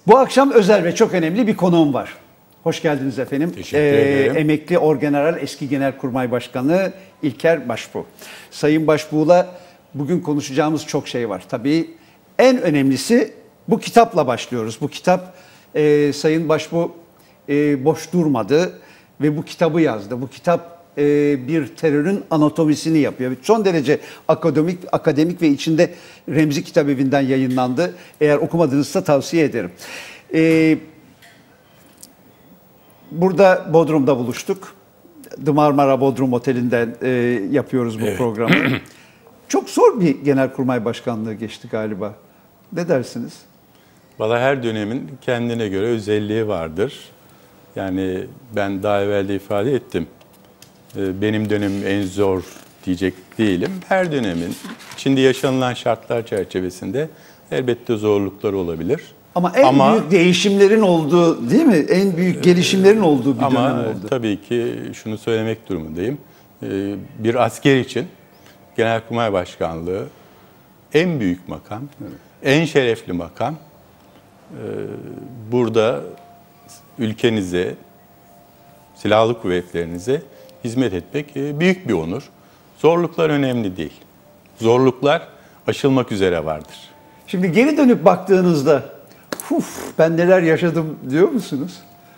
Bu akşam özel ve çok önemli bir konuğum var. Hoş geldiniz efendim. Teşekkür ederim. Emekli Orgeneral Eski Genelkurmay Başkanı İlker Başbuğ. Sayın Başbuğ'la bugün konuşacağımız çok şey var. Tabii en önemlisi bu kitapla başlıyoruz. Bu kitap Sayın Başbuğ boş durmadı ve bu kitabı yazdı. Bu kitap bir terörün anatomisini yapıyor. Son derece akademik ve içinde Remzi Kitabevi'nden yayınlandı. Eğer okumadığınızda tavsiye ederim. Burada Bodrum'da buluştuk. The Marmara Bodrum Oteli'nden yapıyoruz bu programı. Çok zor bir genelkurmay başkanlığı geçti galiba. Ne dersiniz? Valla her dönemin kendine göre özelliği vardır. Yani ben daha evvel de ifade ettim. Benim dönemim en zor diyecek değilim. Her dönemin içinde yaşanılan şartlar çerçevesinde elbette zorlukları olabilir. Ama büyük değişimlerin olduğu, değil mi? En büyük gelişimlerin olduğu bir dönem oldu. Ama tabii ki şunu söylemek durumundayım. Bir asker için Genelkurmay Başkanlığı en büyük makam, en şerefli makam. Burada ülkenize, silahlı kuvvetlerinize hizmet etmek büyük bir onur. Zorluklar önemli değil. Zorluklar aşılmak üzere vardır. Şimdi geri dönüp baktığınızda ben neler yaşadım diyor musunuz?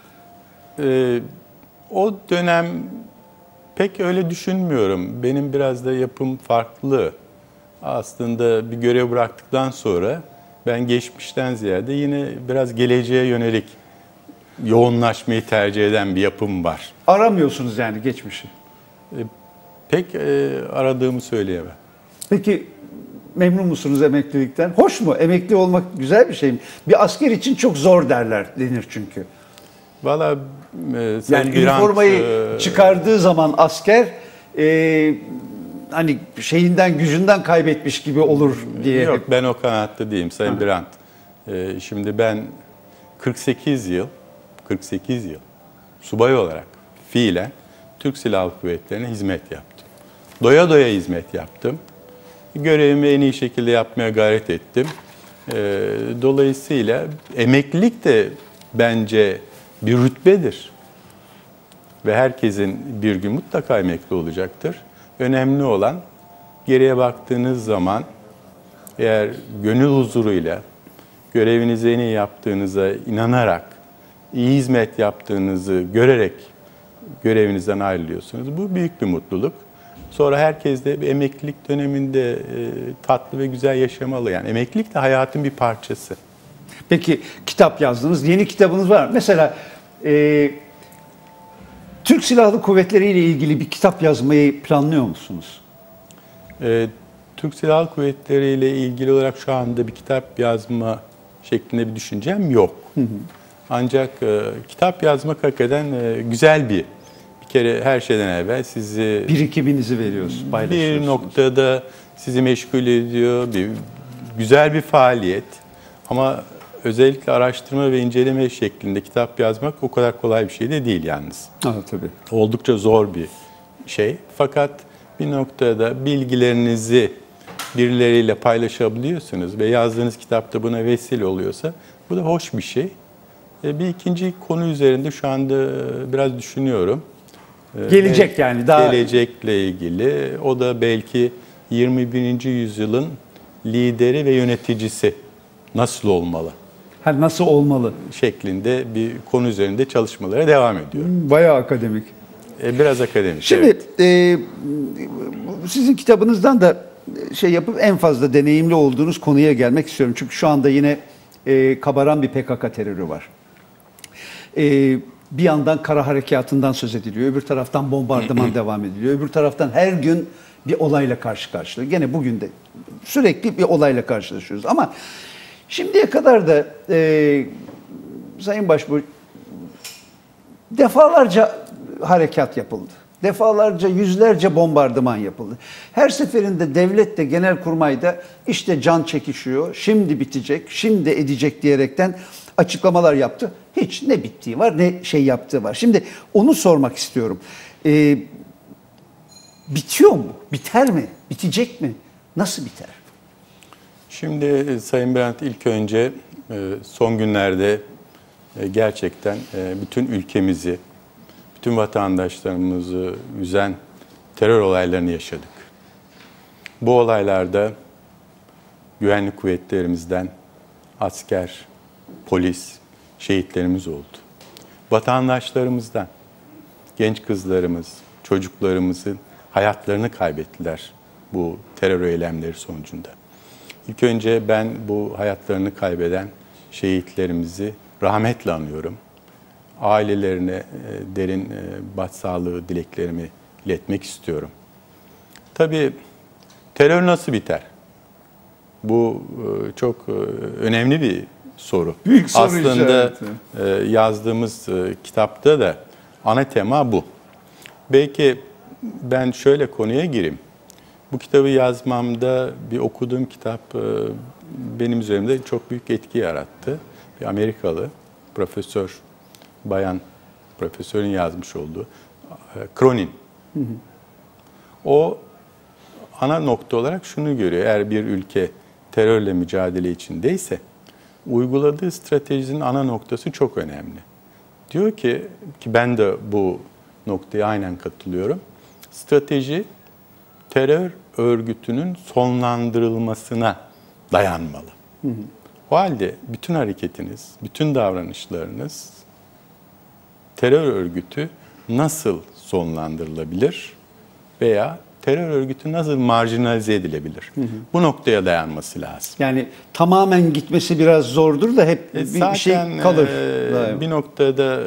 O dönem pek öyle düşünmüyorum. Benim biraz da yapım farklı. Aslında bir görev bıraktıktan sonra ben geçmişten ziyade yine biraz geleceğe yönelik yoğunlaşmayı tercih eden bir yapım var. Aramıyorsunuz yani geçmişi. Pek aradığımı söyleyemem. Peki memnun musunuz emeklilikten? Hoş mu? Emekli olmak güzel bir şey mi? Bir asker için çok zor denir çünkü. Valla yani üniformayı çıkardığı zaman asker hani şeyinden, gücünden kaybetmiş gibi olur diye. Yok, ben o kanaatte değilim Sayın Birant. Şimdi ben 48 yıl subay olarak fiilen Türk Silahlı Kuvvetleri'ne hizmet yaptım. Doya doya hizmet yaptım. Görevimi en iyi şekilde yapmaya gayret ettim. Dolayısıyla emeklilik de bence bir rütbedir. Ve herkesin bir gün mutlaka emekli olacaktır. Önemli olan geriye baktığınız zaman eğer gönül huzuruyla görevinizi en iyi yaptığınıza inanarak, iyi hizmet yaptığınızı görerek görevinizden ayrılıyorsunuz. Bu büyük bir mutluluk. Sonra herkes de bir emeklilik döneminde tatlı ve güzel yaşamalı. Yani emeklilik de hayatın bir parçası. Peki kitap yazdınız, yeni kitabınız var. Mesela Türk Silahlı Kuvvetleri ile ilgili bir kitap yazmayı planlıyor musunuz? Türk Silahlı Kuvvetleri ile ilgili olarak şu anda bir kitap yazma şeklinde bir düşüncem yok. Ancak kitap yazmak hakikaten güzel bir kere her şeyden evvel sizi birikiminizi veriyorsunuz, paylaşıyorsunuz. Bir noktada sizi meşgul ediyor, güzel bir faaliyet. Ama özellikle araştırma ve inceleme şeklinde kitap yazmak o kadar kolay bir şey de değil yalnız. Tabii. Oldukça zor bir şey. Fakat bir noktada bilgilerinizi birileriyle paylaşabiliyorsunuz ve yazdığınız kitapta buna vesile oluyorsa bu da hoş bir şey. Bir ikinci konu üzerinde şu anda biraz düşünüyorum. Gelecek yani daha. Gelecekle ilgili. O da belki 21. yüzyılın lideri ve yöneticisi nasıl olmalı? Nasıl olmalı? Şeklinde bir konu üzerinde çalışmalara devam ediyor. Bayağı akademik. Biraz akademik. Şimdi evet. Sizin kitabınızdan da yapıp en fazla deneyimli olduğunuz konuya gelmek istiyorum. Çünkü şu anda yine kabaran bir PKK terörü var. Bir yandan kara harekatından söz ediliyor, öbür taraftan bombardıman devam ediliyor, öbür taraftan her gün bir olayla karşı karşıya. Gene bugün de sürekli bir olayla karşılaşıyoruz. Ama şimdiye kadar da Sayın Başbuğ defalarca harekat yapıldı. Defalarca, yüzlerce bombardıman yapıldı. Her seferinde devlet de Genelkurmay da işte can çekişiyor, şimdi bitecek, şimdi edecek diyerekten açıklamalar yaptı. Hiç ne bittiği var ne yaptığı var. Şimdi onu sormak istiyorum. Bitiyor mu? Biter mi? Bitecek mi? Nasıl biter? Şimdi Sayın Bülent, ilk önce son günlerde gerçekten bütün ülkemizi, bütün vatandaşlarımızı üzen terör olaylarını yaşadık. Bu olaylarda güvenlik kuvvetlerimizden asker, polis, şehitlerimiz oldu. Vatandaşlarımızdan genç kızlarımız, çocuklarımızın hayatlarını kaybettiler bu terör eylemleri sonucunda. İlk önce ben bu hayatlarını kaybeden şehitlerimizi rahmetle anıyorum. Ailelerine derin başsağlığı dileklerimi iletmek istiyorum. Tabii terör nasıl biter? Bu çok önemli bir soru. Büyük soru aslında işareti. Yazdığımız kitapta da ana tema bu. Belki ben şöyle konuya gireyim. Bu kitabı yazmamda bir okuduğum kitap benim üzerimde çok büyük etki yarattı. Bir Amerikalı profesör, bayan profesörün yazmış olduğu Cronin. O ana nokta olarak şunu görüyor. Eğer bir ülke terörle mücadele içindeyse uyguladığı stratejinin ana noktası çok önemli. Diyor ki ben de bu noktaya aynen katılıyorum. Strateji terör örgütünün sonlandırılmasına dayanmalı. O halde bütün hareketiniz, bütün davranışlarınız terör örgütü nasıl sonlandırılabilir veya terör örgütü nasıl marjinalize edilebilir? Bu noktaya dayanması lazım. Yani tamamen gitmesi biraz zordur da hep bir şey kalır. Bir noktada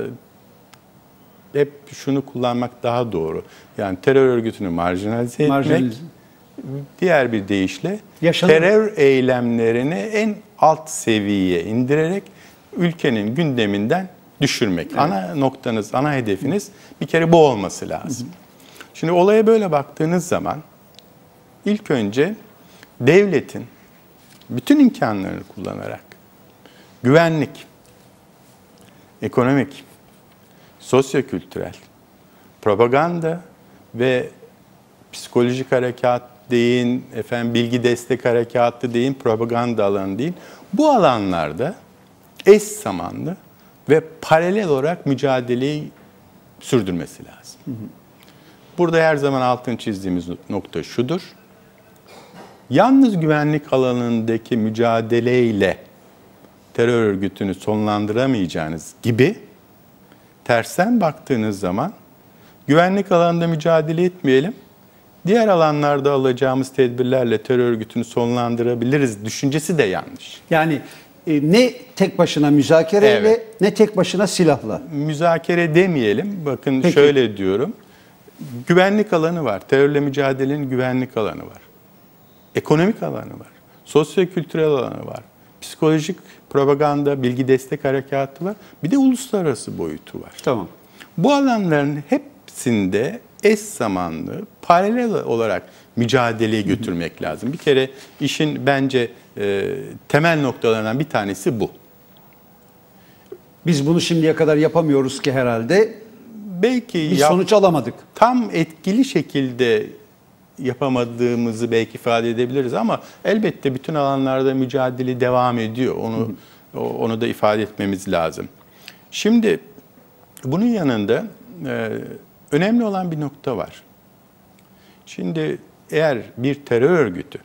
hep şunu kullanmak daha doğru. Yani terör örgütünü marjinalize etmek, diğer bir deyişle terör eylemlerini en alt seviyeye indirerek ülkenin gündeminden düşürmek. Evet. Ana noktanız, ana hedefiniz bir kere bu olması lazım. Şimdi olaya böyle baktığınız zaman ilk önce devletin bütün imkanlarını kullanarak güvenlik, ekonomik, sosyokültürel, propaganda ve psikolojik harekat deyin, bilgi destek harekatı deyin, propaganda alanı deyin. Bu alanlarda eş zamanlı ve paralel olarak mücadeleyi sürdürmesi lazım. Burada her zaman altını çizdiğimiz nokta şudur. Yalnız güvenlik alanındaki mücadeleyle terör örgütünü sonlandıramayacağınız gibi tersten baktığınız zaman güvenlik alanında mücadele etmeyelim, diğer alanlarda alacağımız tedbirlerle terör örgütünü sonlandırabiliriz düşüncesi de yanlış. Yani ne tek başına müzakereyle ne tek başına silahla. Müzakere demeyelim. Bakın şöyle diyorum. Güvenlik alanı var. Terörle mücadelenin güvenlik alanı var. Ekonomik alanı var. Sosyo-kültürel alanı var. Psikolojik propaganda, bilgi destek harekatı var. Bir de uluslararası boyutu var. Tamam. Bu alanların hepsinde eş zamanlı, paralel olarak mücadeleyi götürmek lazım. Bir kere işin bence temel noktalarından bir tanesi bu. Biz bunu şimdiye kadar yapamıyoruz ki herhalde. Belki sonuç alamadık. Tam etkili şekilde yapamadığımızı belki ifade edebiliriz ama elbette bütün alanlarda mücadele devam ediyor. Onu da ifade etmemiz lazım. Şimdi bunun yanında önemli olan bir nokta var. Şimdi eğer bir terör örgütü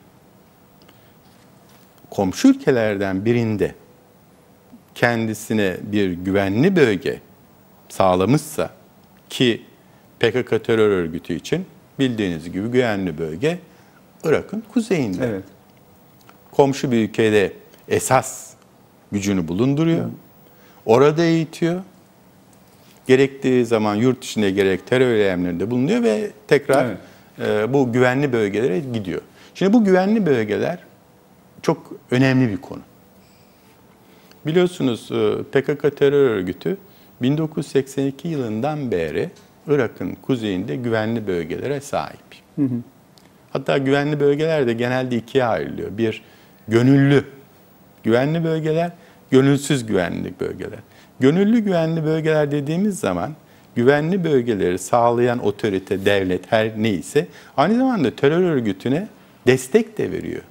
komşu ülkelerden birinde kendisine bir güvenli bölge sağlamışsa, ki PKK terör örgütü için bildiğiniz gibi güvenli bölge Irak'ın kuzeyinde. Evet. Komşu bir ülkede esas gücünü bulunduruyor. Orada eğitiyor. Gerektiği zaman yurt dışında gerek terör eylemlerinde bulunuyor ve tekrar bu güvenli bölgelere gidiyor. Şimdi bu güvenli bölgeler çok önemli bir konu. Biliyorsunuz PKK terör örgütü 1982 yılından beri Irak'ın kuzeyinde güvenli bölgelere sahip. Hatta güvenli bölgeler de genelde ikiye ayrılıyor. Bir, gönüllü güvenli bölgeler, gönülsüz güvenli bölgeler. Gönüllü güvenli bölgeler dediğimiz zaman güvenli bölgeleri sağlayan otorite, devlet her neyse aynı zamanda terör örgütüne destek de veriyor.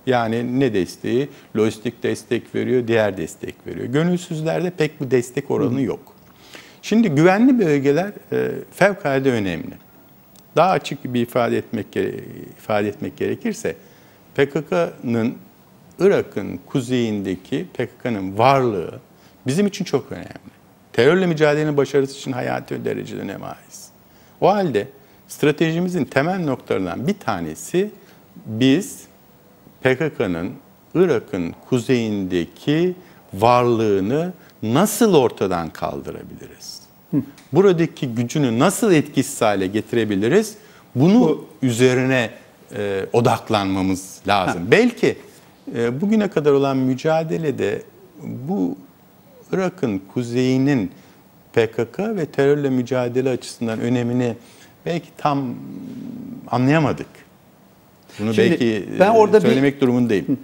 Yani ne desteği? Lojistik destek veriyor, diğer destek veriyor. Gönülsüzlerde pek bu destek oranı yok. Şimdi güvenli bölgeler fevkalade önemli. Daha açık bir ifade etmek gerekirse PKK'nın Irak'ın kuzeyindeki PKK'nın varlığı bizim için çok önemli. Terörle mücadelenin başarısı için hayati derecede öneme ait. O halde stratejimizin temel noktalarından bir tanesi biz PKK'nın Irak'ın kuzeyindeki varlığını nasıl ortadan kaldırabiliriz? Buradaki gücünü nasıl etkisiz hale getirebiliriz? Bunu üzerine odaklanmamız lazım. Belki bugüne kadar olan mücadelede bu Irak'ın kuzeyinin PKK ve terörle mücadele açısından önemini belki tam anlayamadık. Bunu Şimdi belki ben orada söylemek durumundayım.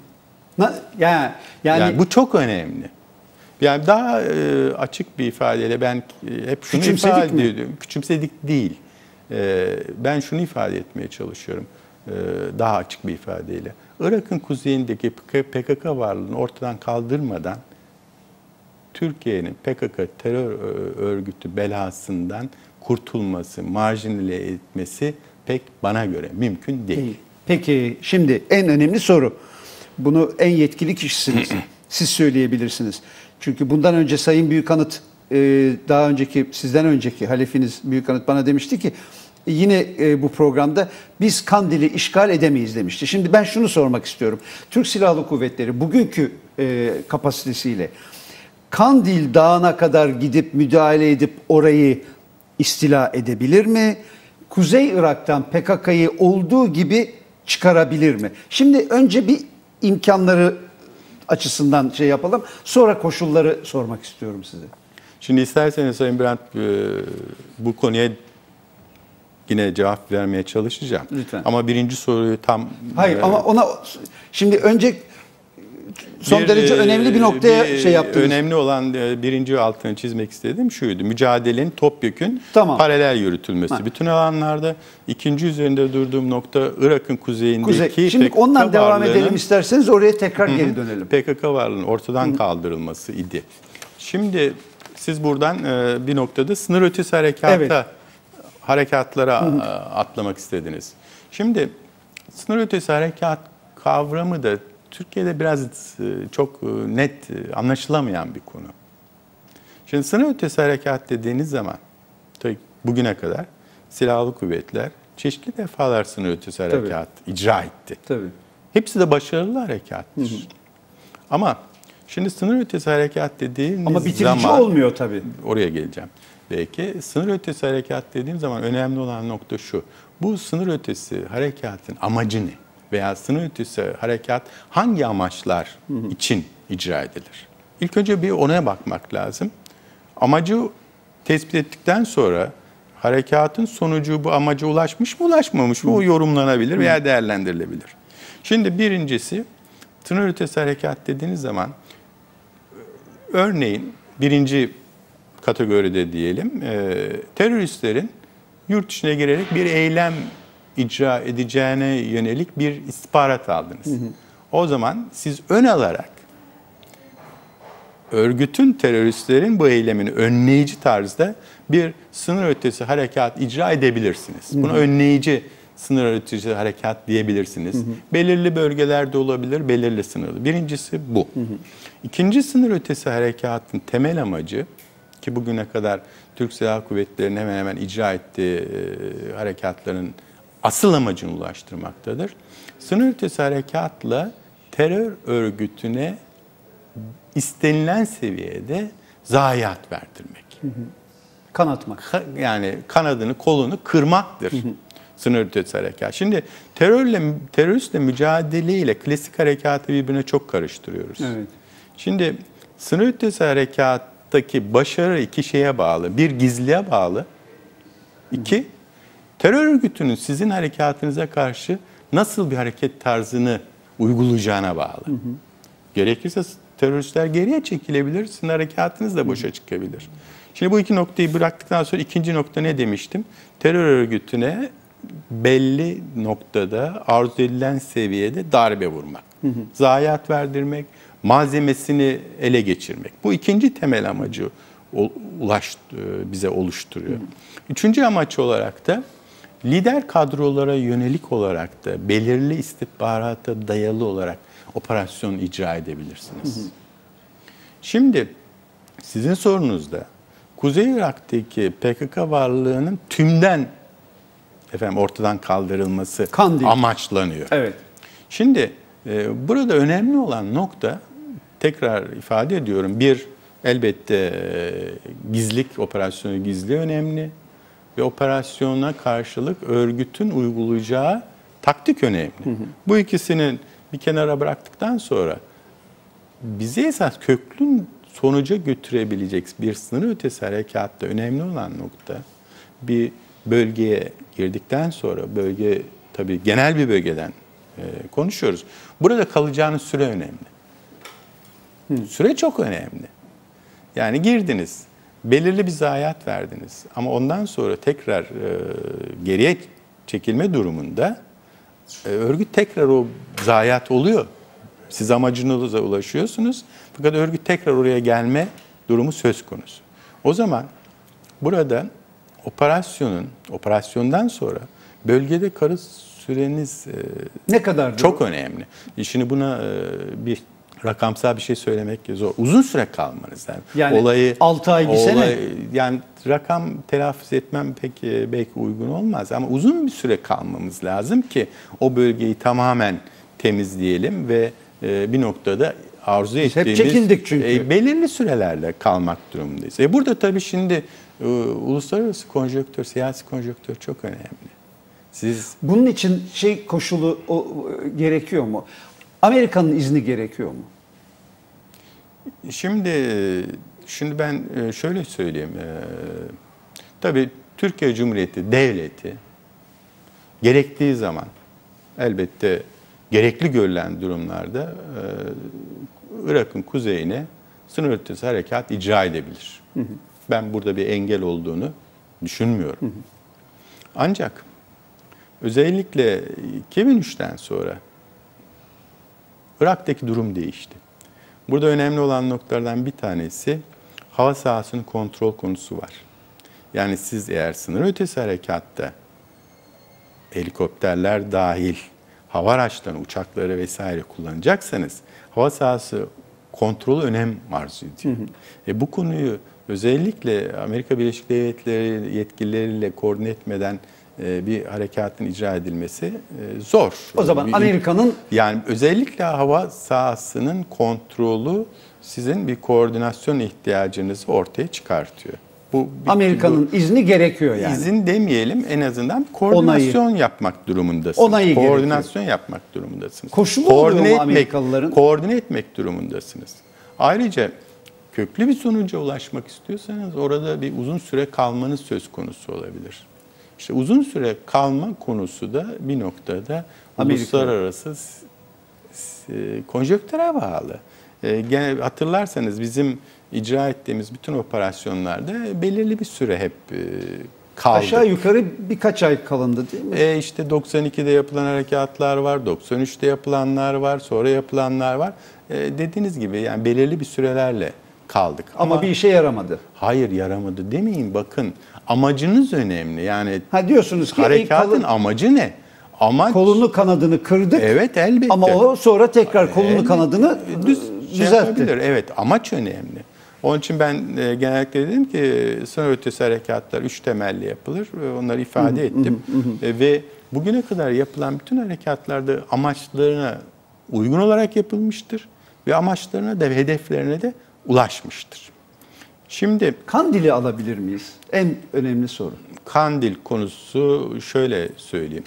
Yani bu çok önemli. Yani daha açık bir ifadeyle ben hep şunu ifade ediyorum. Küçümsedik değil. Ben şunu ifade etmeye çalışıyorum. Daha açık bir ifadeyle. Irak'ın kuzeyindeki PKK varlığını ortadan kaldırmadan Türkiye'nin PKK terör örgütü belasından kurtulması, marjinale etmesi pek bana göre mümkün değil. Peki şimdi en önemli soru. Bunu en yetkili kişisiniz. Siz söyleyebilirsiniz. Çünkü bundan önce Sayın Büyükanıt, daha önceki sizden önceki halefiniz Büyükanıt bana demişti ki yine bu programda biz Kandil'i işgal edemeyiz demişti. Şimdi ben şunu sormak istiyorum. Türk Silahlı Kuvvetleri bugünkü kapasitesiyle Kandil Dağı'na kadar gidip müdahale edip orayı istila edebilir mi? Kuzey Irak'tan PKK'yı olduğu gibi çıkarabilir mi? Şimdi önce bir imkanları açısından şey yapalım. Sonra koşulları sormak istiyorum size. Şimdi isterseniz Sayın Bülent bu konuya yine cevap vermeye çalışacağım. Lütfen. Ama birinci soruyu tam... Hayır ama ona şimdi önce son derece önemli bir noktaya şey yaptınız. Önemli olan birinci altını çizmek istediğim şuydu. Mücadelenin topyekün paralel yürütülmesi. Bütün alanlarda ikinci üzerinde durduğum nokta Irak'ın kuzeyindeki Şimdi PKK ondan devam edelim isterseniz oraya tekrar geri dönelim. PKK varlığının ortadan kaldırılması idi. Şimdi siz buradan bir noktada sınır ötesi harekatlara atlamak istediniz. Şimdi sınır ötesi harekat kavramı da Türkiye'de biraz çok net anlaşılamayan bir konu. Şimdi sınır ötesi harekat dediğiniz zaman tabii bugüne kadar silahlı kuvvetler çeşitli defalar sınır ötesi harekat icra etti. Tabii. Hepsi de başarılı harekattır. Ama şimdi sınır ötesi harekat dediğiniz zaman... Ama bitirici olmuyor tabii. Oraya geleceğim. Belki sınır ötesi harekat dediğim zaman önemli olan nokta şu. Bu sınır ötesi harekatın amacı ne? Veya sınır ötesi harekat hangi amaçlar için icra edilir? İlk önce bir ona bakmak lazım. Amacı tespit ettikten sonra harekatın sonucu bu amaca ulaşmış mı ulaşmamış mı o yorumlanabilir veya değerlendirilebilir. Şimdi birincisi sınır ötesi harekat dediğiniz zaman örneğin birinci kategoride diyelim teröristlerin yurt dışına girerek bir eylem icra edeceğine yönelik bir istihbarat aldınız. O zaman siz ön alarak örgütün teröristlerin bu eylemini önleyici tarzda bir sınır ötesi harekat icra edebilirsiniz. Buna önleyici sınır ötesi harekat diyebilirsiniz. Belirli bölgelerde olabilir, belirli sınırlı. Birincisi bu. İkinci sınır ötesi harekatın temel amacı ki bugüne kadar Türk Silahlı Kuvvetleri'nin hemen hemen icra ettiği harekatların asıl amacını ulaştırmaktadır. Sınır ötesi harekatla terör örgütüne istenilen seviyede zayiat verdirmek. Kanatmak. Yani kanadını, kolunu kırmaktır. Sınır ötesi harekat. Şimdi teröristle mücadeleyle klasik harekatı birbirine çok karıştırıyoruz. Evet. Şimdi sınır ötesi harekattaki başarı iki şeye bağlı. Bir, gizliye bağlı. İki, terör örgütünün sizin harekatınıza karşı nasıl bir hareket tarzını uygulayacağına bağlı. Gerekirse teröristler geriye çekilebilir, sizin harekatınız da boşa çıkabilir. Şimdi bu iki noktayı bıraktıktan sonra ikinci nokta ne demiştim? Terör örgütüne belli noktada arzu edilen seviyede darbe vurmak. Zayiat verdirmek, malzemesini ele geçirmek. Bu ikinci temel amacı bize oluşturuyor. Üçüncü amaç olarak da lider kadrolara yönelik olarak da belirli istihbarata dayalı olarak operasyon icra edebilirsiniz. Şimdi sizin sorunuzda Kuzey Irak'taki PKK varlığının tümden ortadan kaldırılması amaçlanıyor. Evet. Şimdi burada önemli olan nokta, tekrar ifade ediyorum, elbette operasyonu gizli önemli ve operasyona karşılık örgütün uygulayacağı taktik önemli. Bu ikisinin bir kenara bıraktıktan sonra bizi esas köklü sonuca götürebilecek bir sınır ötesi harekatta önemli olan nokta, bir bölgeye girdikten sonra, bölge tabii genel bir bölgeden konuşuyoruz. Burada kalacağınız süre önemli. Süre çok önemli. Yani girdiniz, belirli bir zayiat verdiniz ama ondan sonra tekrar geriye çekilme durumunda örgüt tekrar o zayiat oluyor. Siz amacınıza ulaşıyorsunuz fakat örgüt tekrar oraya gelme durumu söz konusu. O zaman burada operasyondan sonra bölgede kalış süreniz ne kadar çok önemli. Şimdi buna bir rakamsal bir şey söylemek zor. Uzun süre kalmanız lazım. Yani 6 ay, bir sene. Yani rakam telaffuz etmem pek belki uygun olmaz ama uzun bir süre kalmamız lazım ki o bölgeyi tamamen temizleyelim ve bir noktada arzu ettiğimiz hep çekildik çünkü. Belirli sürelerle kalmak durumundayız. Burada tabii şimdi uluslararası konjonktür, siyasi konjonktür çok önemli. Bunun için koşulu gerekiyor mu? Amerika'nın izni gerekiyor mu? Şimdi ben şöyle söyleyeyim. Tabii Türkiye Cumhuriyeti Devleti gerektiği zaman elbette gerekli görülen durumlarda Irak'ın kuzeyine sınır ötesi harekat icra edebilir. Ben burada bir engel olduğunu düşünmüyorum. Ancak özellikle 2003'ten sonra Irak'taki durum değişti. Burada önemli olan noktalardan bir tanesi hava sahasının kontrol konusu var. Yani siz eğer sınır ötesi harekatta helikopterler dahil hava araçlarını, uçakları vesaire kullanacaksanız hava sahası kontrolü önem arz ediyor. Bu konuyu özellikle Amerika Birleşik Devletleri yetkilileriyle koordine etmeden bir harekatın icra edilmesi zor. O zaman Amerika'nın... Yani özellikle hava sahasının kontrolü sizin bir koordinasyon ihtiyacınızı ortaya çıkartıyor. Amerika'nın izni gerekiyor yani. İzin demeyelim, en azından koordinasyon yapmak durumundasınız. Koordinasyon yapmak durumundasınız. Koşulu oluyor mu Amerikalıların? Koordine etmek durumundasınız. Ayrıca köklü bir sonuca ulaşmak istiyorsanız orada bir uzun süre kalmanız söz konusu olabilir. İşte uzun süre kalma konusu da bir noktada uluslararası konjonktüre bağlı. Hatırlarsanız bizim icra ettiğimiz bütün operasyonlarda belirli bir süre hep kaldık. Aşağı yukarı birkaç ay kalındı değil mi? İşte 92'de yapılan harekatlar var, 93'te yapılanlar var, sonra yapılanlar var. Dediğiniz gibi yani belirli bir sürelerle kaldık. Ama bir işe yaramadı. Hayır, yaramadı demeyin, bakın. Amacınız önemli. Yani diyorsunuz ki harekatın amacı ne? Kolunu kanadını kırdık. Evet, elbette. Ama o sonra tekrar kolunu kanadını düzeltti. Evet, amaç önemli. Onun için ben genellikle dedim ki sınır ötesi harekatlar 3 temelli yapılır. Onları ifade ettim. Ve bugüne kadar yapılan bütün harekatlarda amaçlarına uygun olarak yapılmıştır. Ve amaçlarına da ve hedeflerine de ulaşmıştır. Şimdi Kandil'i alabilir miyiz? En önemli soru. Kandil konusu şöyle söyleyeyim.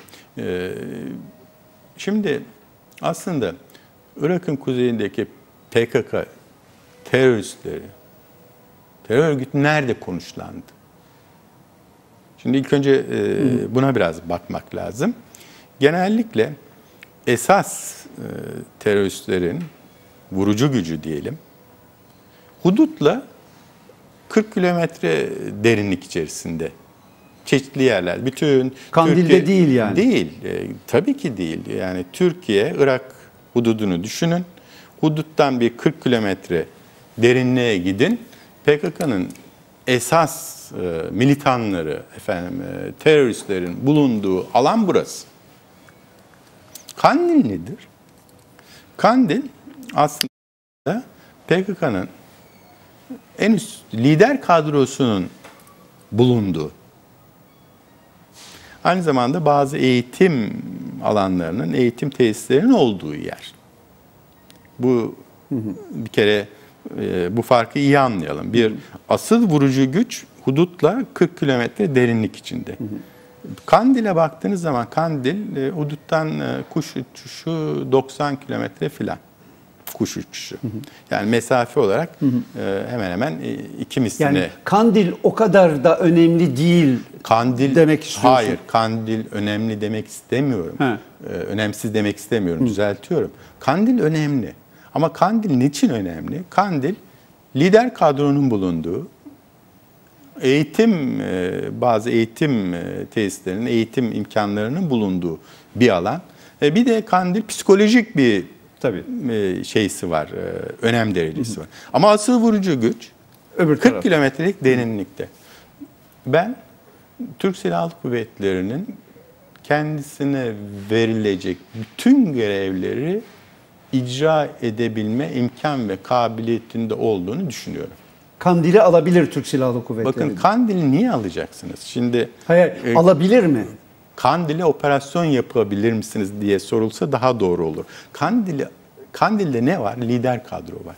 Şimdi aslında Irak'ın kuzeyindeki PKK teröristleri, terör örgütü nerede konuşlandı? Şimdi ilk önce buna biraz bakmak lazım. Genellikle esas teröristlerin vurucu gücü diyelim, hudutla 40 kilometre derinlik içerisinde çeşitli yerler. Bütün Kandil'de Türkiye, değil yani. Değil. Tabii ki değil. Yani Türkiye, Irak hududunu düşünün. Huduttan bir 40 kilometre derinliğe gidin. PKK'nın esas militanları, teröristlerin bulunduğu alan burası. Kandil nedir? Kandil aslında PKK'nın en üst lider kadrosunun bulunduğu, aynı zamanda bazı eğitim alanlarının, eğitim tesislerinin olduğu yer. Bu bir kere bu farkı iyi anlayalım. Bir asıl vurucu güç hudutla 40 kilometre derinlik içinde. Kandil'e baktığınız zaman Kandil huduttan kuş uçuşu 90 kilometre filan. Kuş uçuşu. Yani mesafe olarak hemen hemen iki misline. Yani Kandil o kadar da önemli değil Kandil demek istiyorsun. Hayır, Kandil önemli demek istemiyorum. Önemsiz demek istemiyorum, düzeltiyorum. Kandil önemli. Ama Kandil niçin önemli? Kandil lider kadronun bulunduğu, bazı eğitim tesislerinin, eğitim imkanlarının bulunduğu bir alan. Bir de Kandil psikolojik bir şeysi var, önem derecesi var. Ama asıl vurucu güç 40 kilometrelik derinlikte. Ben Türk Silahlı Kuvvetleri'nin kendisine verilecek bütün görevleri icra edebilme imkan ve kabiliyetinde olduğunu düşünüyorum. Kandil'i alabilir Türk Silahlı Kuvvetleri. Bakın Kandil'i niye alacaksınız? Şimdi alabilir mi? Kandil'e operasyon yapabilir misiniz diye sorulsa daha doğru olur. Kandil'de ne var? Lider kadro var.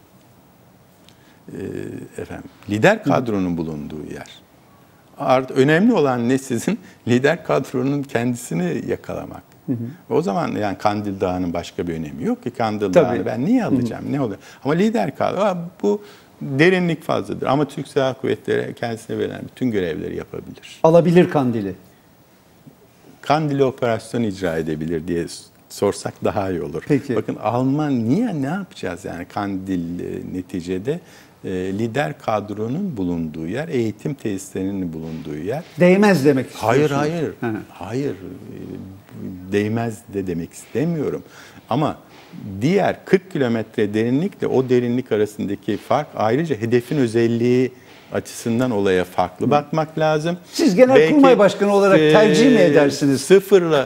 Lider kadronun bulunduğu yer. Önemli olan ne sizin? Lider kadronun kendisini yakalamak. O zaman yani Kandil Dağı'nın başka bir önemi yok ki. Kandil Dağı'nı ben niye alacağım? Ne olur? Ama lider kadro bu derinlik fazladır. Ama Türk Silahlı Kuvvetleri kendisine verilen bütün görevleri yapabilir. Alabilir Kandil'i. Kandil'e operasyon icra edebilir diye sorsak daha iyi olur. Peki. Bakın ne yapacağız yani Kandil neticede lider kadronun bulunduğu yer, eğitim tesislerinin bulunduğu yer. Değmez demek istiyorsun. Hayır. Değmez de demek istemiyorum. Ama diğer 40 kilometre derinlikle o derinlik arasındaki fark ayrıca hedefin özelliği açısından olaya farklı bakmak lazım. Siz Genelkurmay Başkanı olarak tercih mi edersiniz? Sıfırla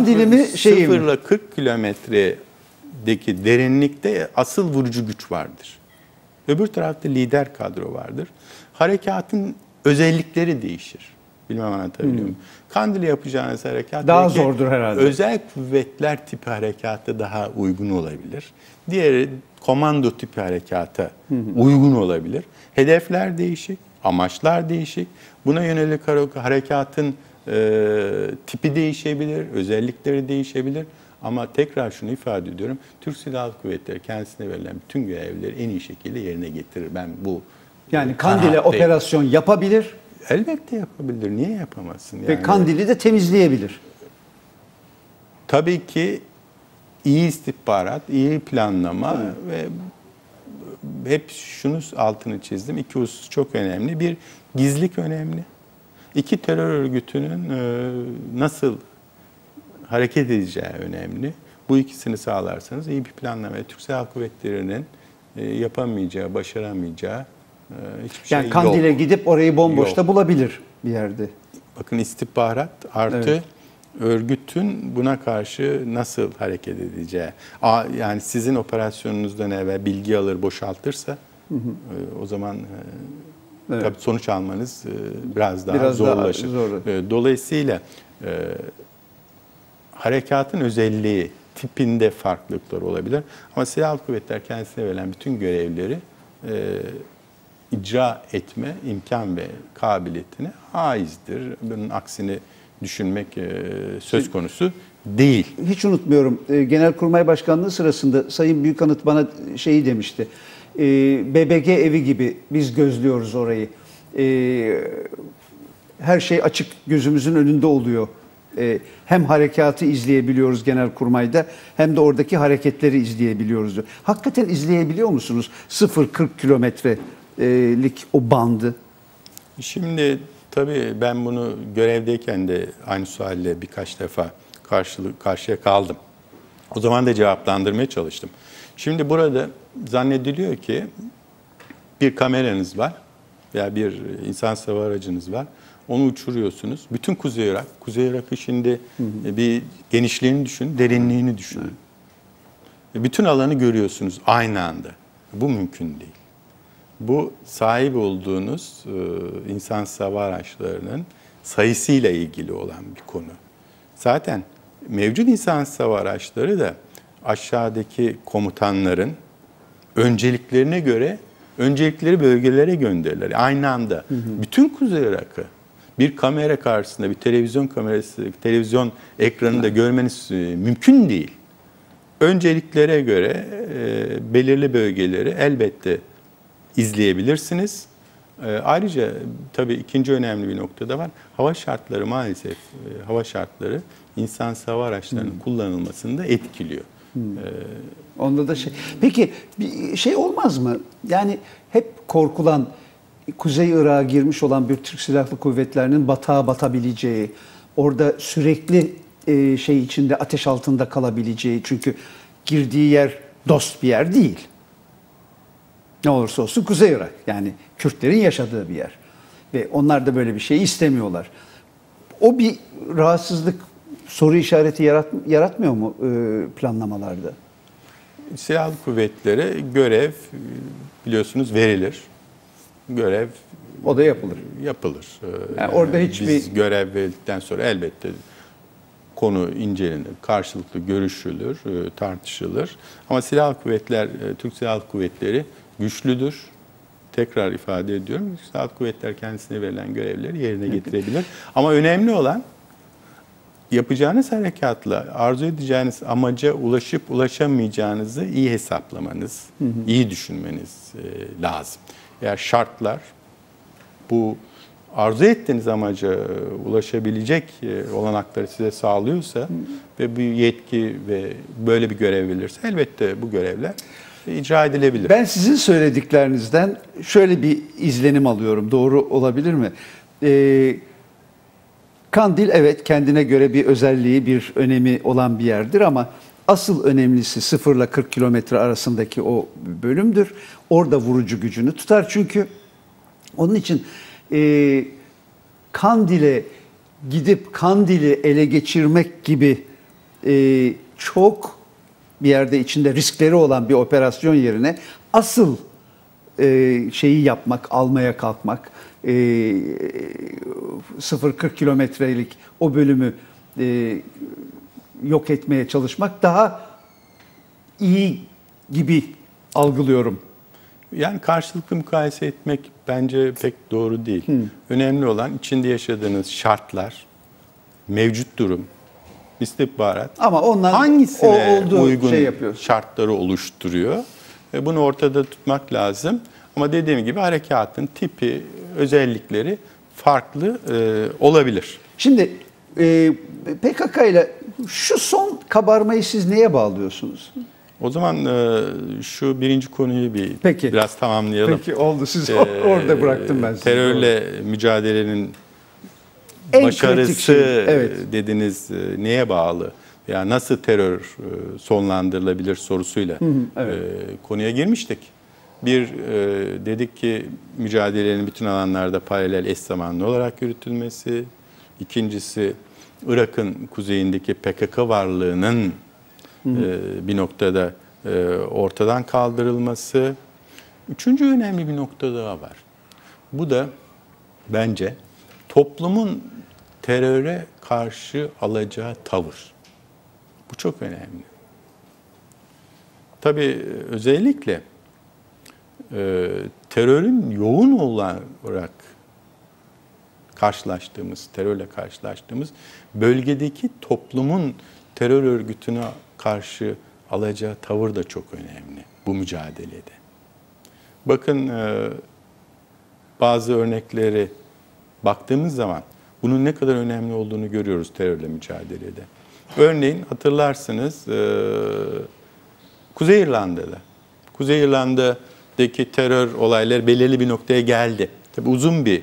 40 kilometredeki derinlikte asıl vurucu güç vardır. Öbür tarafta lider kadro vardır. Harekatın özellikleri değişir. Bilmem anlatabiliyor muyum? Kandil'e yapacağınız harekat daha zordur herhalde. Özel kuvvetler tipi harekata daha uygun olabilir. Diğeri komando tipi harekata uygun olabilir. Hedefler değişik, amaçlar değişik. Buna yönelik harekatın tipi değişebilir, özellikleri değişebilir. Ama tekrar şunu ifade ediyorum. Türk Silahlı Kuvvetleri kendisine verilen bütün görevleri en iyi şekilde yerine getirir. Ben bu yani Kandil'e operasyon yapabilir. Elbette yapabilir. Niye yapamazsın? Yani, ve Kandil'i de temizleyebilir. Tabii ki iyi istihbarat, iyi planlama ve hep şunu altını çizdim. İki husus çok önemli. Bir, gizlilik önemli. İki, terör örgütünün nasıl hareket edeceği önemli. Bu ikisini sağlarsanız iyi bir planlama. Türk Silahlı Kuvvetleri'nin yapamayacağı, başaramayacağı hiçbir şey yok. Yani Kandil'e gidip orayı bomboş da bulabilir bir yerde. Bakın istihbarat artı örgütün buna karşı nasıl hareket edeceği. Yani sizin operasyonunuzdan evvel bilgi alır, boşaltırsa o zaman tabii sonuç almanız biraz daha zorlaşır. Dolayısıyla harekatın özelliği, tipinde farklılıklar olabilir. Ama Silahlı Kuvvetler kendisine verilen bütün görevleri icra etme imkan ve kabiliyetine haizdir. Bunun aksini düşünmek söz konusu değil. Hiç unutmuyorum. Genelkurmay Başkanlığı sırasında Sayın Büyükanıt bana şeyi demişti. BBG evi gibi biz gözlüyoruz orayı. Her şey açık gözümüzün önünde oluyor. Hem harekatı izleyebiliyoruz Genelkurmay'da hem de oradaki hareketleri izleyebiliyoruz. Hakikaten izleyebiliyor musunuz 0-40 kilometrelik o bandı? Şimdi tabii ben bunu görevdeyken de aynı sualle birkaç defa karşıya kaldım. O zaman da cevaplandırmaya çalıştım. Şimdi burada zannediliyor ki bir kameranız var veya bir insan hava aracınız var. Onu uçuruyorsunuz. Bütün Kuzey Irak, Kuzey Irak'ı şimdi bir genişliğini düşünün, derinliğini düşünün. Bütün alanı görüyorsunuz aynı anda. Bu mümkün değil. Bu sahip olduğunuz insan hava araçlarının sayısıyla ilgili olan bir konu. Zaten mevcut insan hava araçları da aşağıdaki komutanların önceliklerine göre öncelikleri bölgelere gönderirler. Aynı anda bütün Kuzey Irak'ı bir kamera karşısında, bir televizyon kamerası, televizyon ekranında görmeniz mümkün değil. Önceliklere göre belirli bölgeleri elbette izleyebilirsiniz. Ayrıca tabii ikinci önemli bir nokta da var. Hava şartları maalesef, hava şartları insan hava araçlarının kullanılmasını da etkiliyor. Onda da şey. Peki bir şey olmaz mı? Yani hep korkulan Kuzey Irak'a girmiş olan bir Türk Silahlı Kuvvetleri'nin batağa batabileceği, orada sürekli şey içinde ateş altında kalabileceği. Çünkü girdiği yer dost bir yer değil. Ne olursa olsun Kuzey Irak. Yani Kürtlerin yaşadığı bir yer. Ve onlar da böyle bir şey istemiyorlar. O bir rahatsızlık, soru işareti yaratmıyor mu planlamalarda? Silahlı kuvvetlere görev biliyorsunuz verilir. Görev o da yapılır. Yapılır. Yani orada hiçbir biz görev verdikten sonra elbette konu incelenir, karşılıklı görüşülür, tartışılır. Ama silahlı kuvvetler, Türk Silahlı Kuvvetleri güçlüdür. Tekrar ifade ediyorum. Silahlı kuvvetler kendisine verilen görevleri yerine getirebilir. Ama önemli olan yapacağınız harekatla arzu edeceğiniz amaca ulaşıp ulaşamayacağınızı iyi hesaplamanız, iyi düşünmeniz lazım. Eğer şartlar bu arzu ettiğiniz amaca ulaşabilecek olanakları size sağlıyorsa ve bir yetki ve böyle bir görev verilirse elbette bu görevler icra edilebilir. Ben sizin söylediklerinizden şöyle bir izlenim alıyorum. Doğru olabilir mi? Kandil evet kendine göre bir özelliği, bir önemi olan bir yerdir ama asıl önemlisi 0 ile 40 kilometre arasındaki o bölümdür. Orada vurucu gücünü tutar çünkü. Onun için Kandil'e gidip Kandil'i ele geçirmek gibi çok bir yerde içinde riskleri olan bir operasyon yerine asıl şeyi yapmak, almaya kalkmak, 0-40 kilometrelik o bölümü yok etmeye çalışmak daha iyi gibi algılıyorum. Yani karşılıklı mukayese etmek bence pek doğru değil. Önemli olan içinde yaşadığınız şartlar, mevcut durum, istihbarat. Ama ondan hangisine uygun şey şartları oluşturuyor? Bunu ortada tutmak lazım. Ama dediğim gibi harekatın tipi, özellikleri farklı olabilir. Şimdi PKK ile şu son kabarmayı siz neye bağlıyorsunuz? O zaman şu birinci konuyu biraz tamamlayalım. Peki oldu. Siz orada bıraktım ben sizi. Terörle mücadelenin en başarısı şey, evet. dediniz neye bağlı? Yani nasıl terör sonlandırılabilir sorusuyla evet. Konuya girmiştik. Dedik ki mücadelenin bütün alanlarda paralel eş zamanlı olarak yürütülmesi. İkincisi Irak'ın kuzeyindeki PKK varlığının bir noktada ortadan kaldırılması. Üçüncü önemli bir nokta daha var. Bu da bence toplumun teröre karşı alacağı tavır. Bu çok önemli. Tabii özellikle terörün yoğun olarak terörle karşılaştığımız bölgedeki toplumun terör örgütüne karşı alacağı tavır da çok önemli bu mücadelede. Bakın bazı örnekleri baktığımız zaman bunun ne kadar önemli olduğunu görüyoruz terörle mücadelede. Örneğin hatırlarsınız Kuzey İrlanda'da. Kuzey İrlanda'daki terör olayları belirli bir noktaya geldi. Tabii uzun bir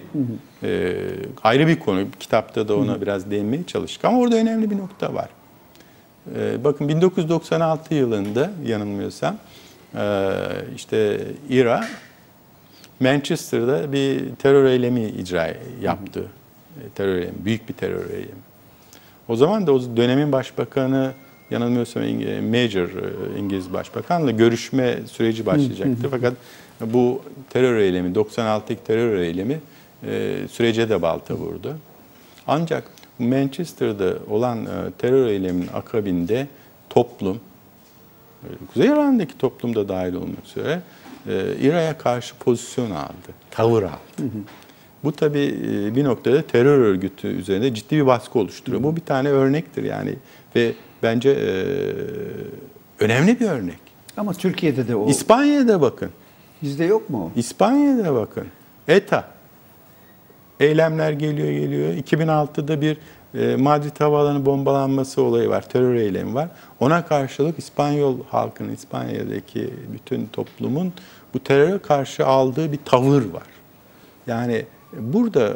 ayrı bir konu. Kitapta da ona biraz değinmeye çalıştık. Ama orada önemli bir nokta var. Bakın 1996 yılında yanılmıyorsam işte İRA Manchester'da bir terör eylemi icra yaptı. Terör eylemi, büyük bir terör eylemi. O zaman da o dönemin başbakanı yanılmıyorsam Major İngiliz Başbakan'la görüşme süreci başlayacaktı. Fakat bu terör eylemi, 96'daki terör eylemi sürece de balta vurdu. Ancak Manchester'da olan terör eyleminin akabinde toplum, Kuzey İrlanda'daki toplum da dahil olmak üzere İRA'ya karşı pozisyon aldı, tavır aldı. Bu tabii bir noktada terör örgütü üzerinde ciddi bir baskı oluşturuyor. Bu bir tane örnektir yani ve bence önemli bir örnek. Ama Türkiye'de de o. İspanya'da bakın. Bizde yok mu o? İspanya'da bakın. ETA. Eylemler geliyor. 2006'da bir Madrid havaalanı bombalanması olayı var. Terör eylemi var. Ona karşılık İspanyol halkının, İspanya'daki bütün toplumun bu teröre karşı aldığı bir tavır var. Yani burada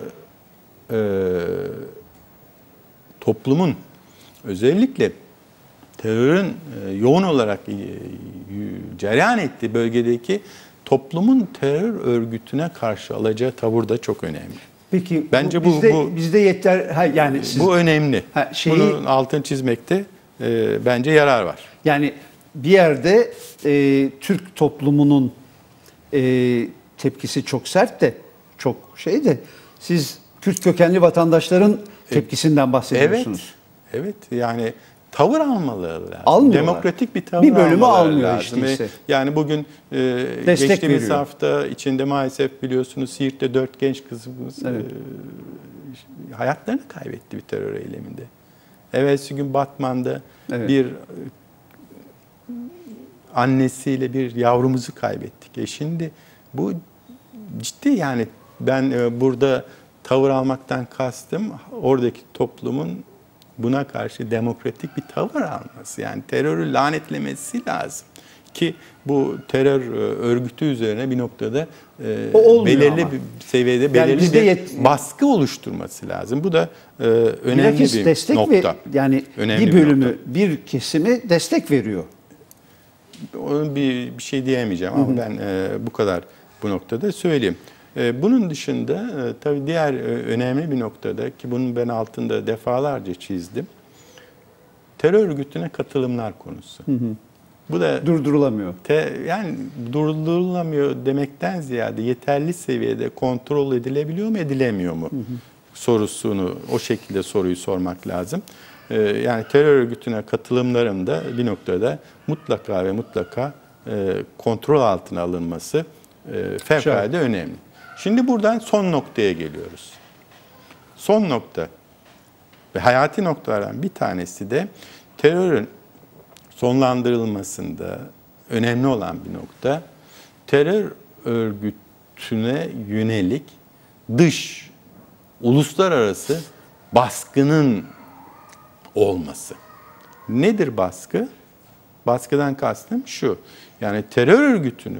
toplumun özellikle terörün yoğun olarak cereyan ettiği bölgedeki toplumun terör örgütüne karşı alacağı tavır da çok önemli. Peki bence bizde yeter yani bu önemli. Bunun altını çizmekte bence yarar var. Yani bir yerde Türk toplumunun tepkisi çok sert de çok şey de siz Kürt kökenli vatandaşların tepkisinden bahsediyorsunuz. Evet yani tavır almaları lazım. Almıyorlar. Demokratik bir tavır bir bölümü almıyor lazım. işte. Yani bugün geçtiğimiz veriyor. Hafta içinde maalesef biliyorsunuz Siirt'te 4 genç kızımız hayatlarını kaybetti bir terör eyleminde. Evvelsi gün Batman'da bir annesiyle bir yavrumuzu kaybettik. Şimdi bu ciddi yani ben burada tavır almaktan kastım oradaki toplumun buna karşı demokratik bir tavır alması. Yani terörü lanetlemesi lazım. Ki bu terör örgütü üzerine bir noktada belirli bir seviyede belirli bir baskı oluşturması lazım. Bu da önemli bir destek nokta. Yani önemli bir bölümü, bir kesimi destek veriyor. Onun bir şey diyemeyeceğim ama ben bu kadar bu noktada söyleyeyim. Bunun dışında tabii diğer önemli bir noktada ki bunun ben altında defalarca çizdim. Terör örgütüne katılımlar konusu. Bu da durdurulamıyor. Yani durdurulamıyor demekten ziyade yeterli seviyede kontrol edilebiliyor mu, edilemiyor mu sorusunu o şekilde soruyu sormak lazım. Yani terör örgütüne katılımların da bir noktada mutlaka ve mutlaka kontrol altına alınması fevkalade önemli. Şimdi buradan son noktaya geliyoruz. Son nokta ve hayati noktalardan bir tanesi de terörün sonlandırılmasında önemli olan bir nokta terör örgütüne yönelik dış uluslararası baskının olması. Nedir baskı? Baskıdan kastım şu. Yani terör örgütünü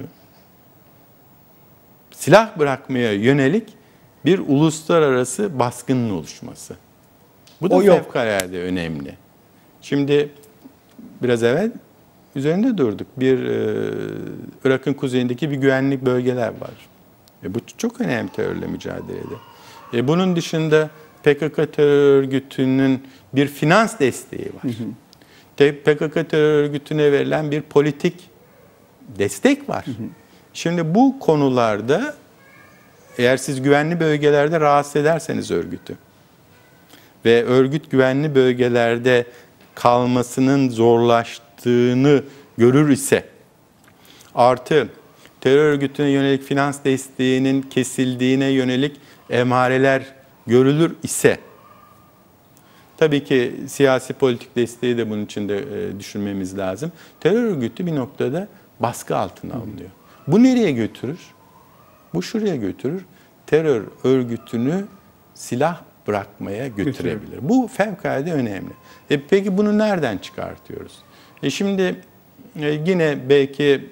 silah bırakmaya yönelik bir uluslararası baskının oluşması. Bu da fevkalade önemli. Şimdi biraz evvel üzerinde durduk. Irak'ın kuzeyindeki bir güvenlik bölgeler var. Bu çok önemli terörle mücadelede. Bunun dışında PKK terör örgütünün bir finans desteği var. PKK terör örgütüne verilen bir politik destek var. Şimdi bu konularda eğer siz güvenli bölgelerde rahatsız ederseniz örgütü ve örgüt güvenli bölgelerde kalmasının zorlaştığını görür ise artı terör örgütüne yönelik finans desteğinin kesildiğine yönelik emareler görülür ise tabii ki siyasi politik desteği de bunun içinde düşünmemiz lazım. Terör örgütü bir noktada baskı altına alınıyor. Bu nereye götürür? Bu şuraya götürür. Terör örgütünü silah bırakmaya götürebilir. Bu fevkalade önemli. Peki bunu nereden çıkartıyoruz? Şimdi yine belki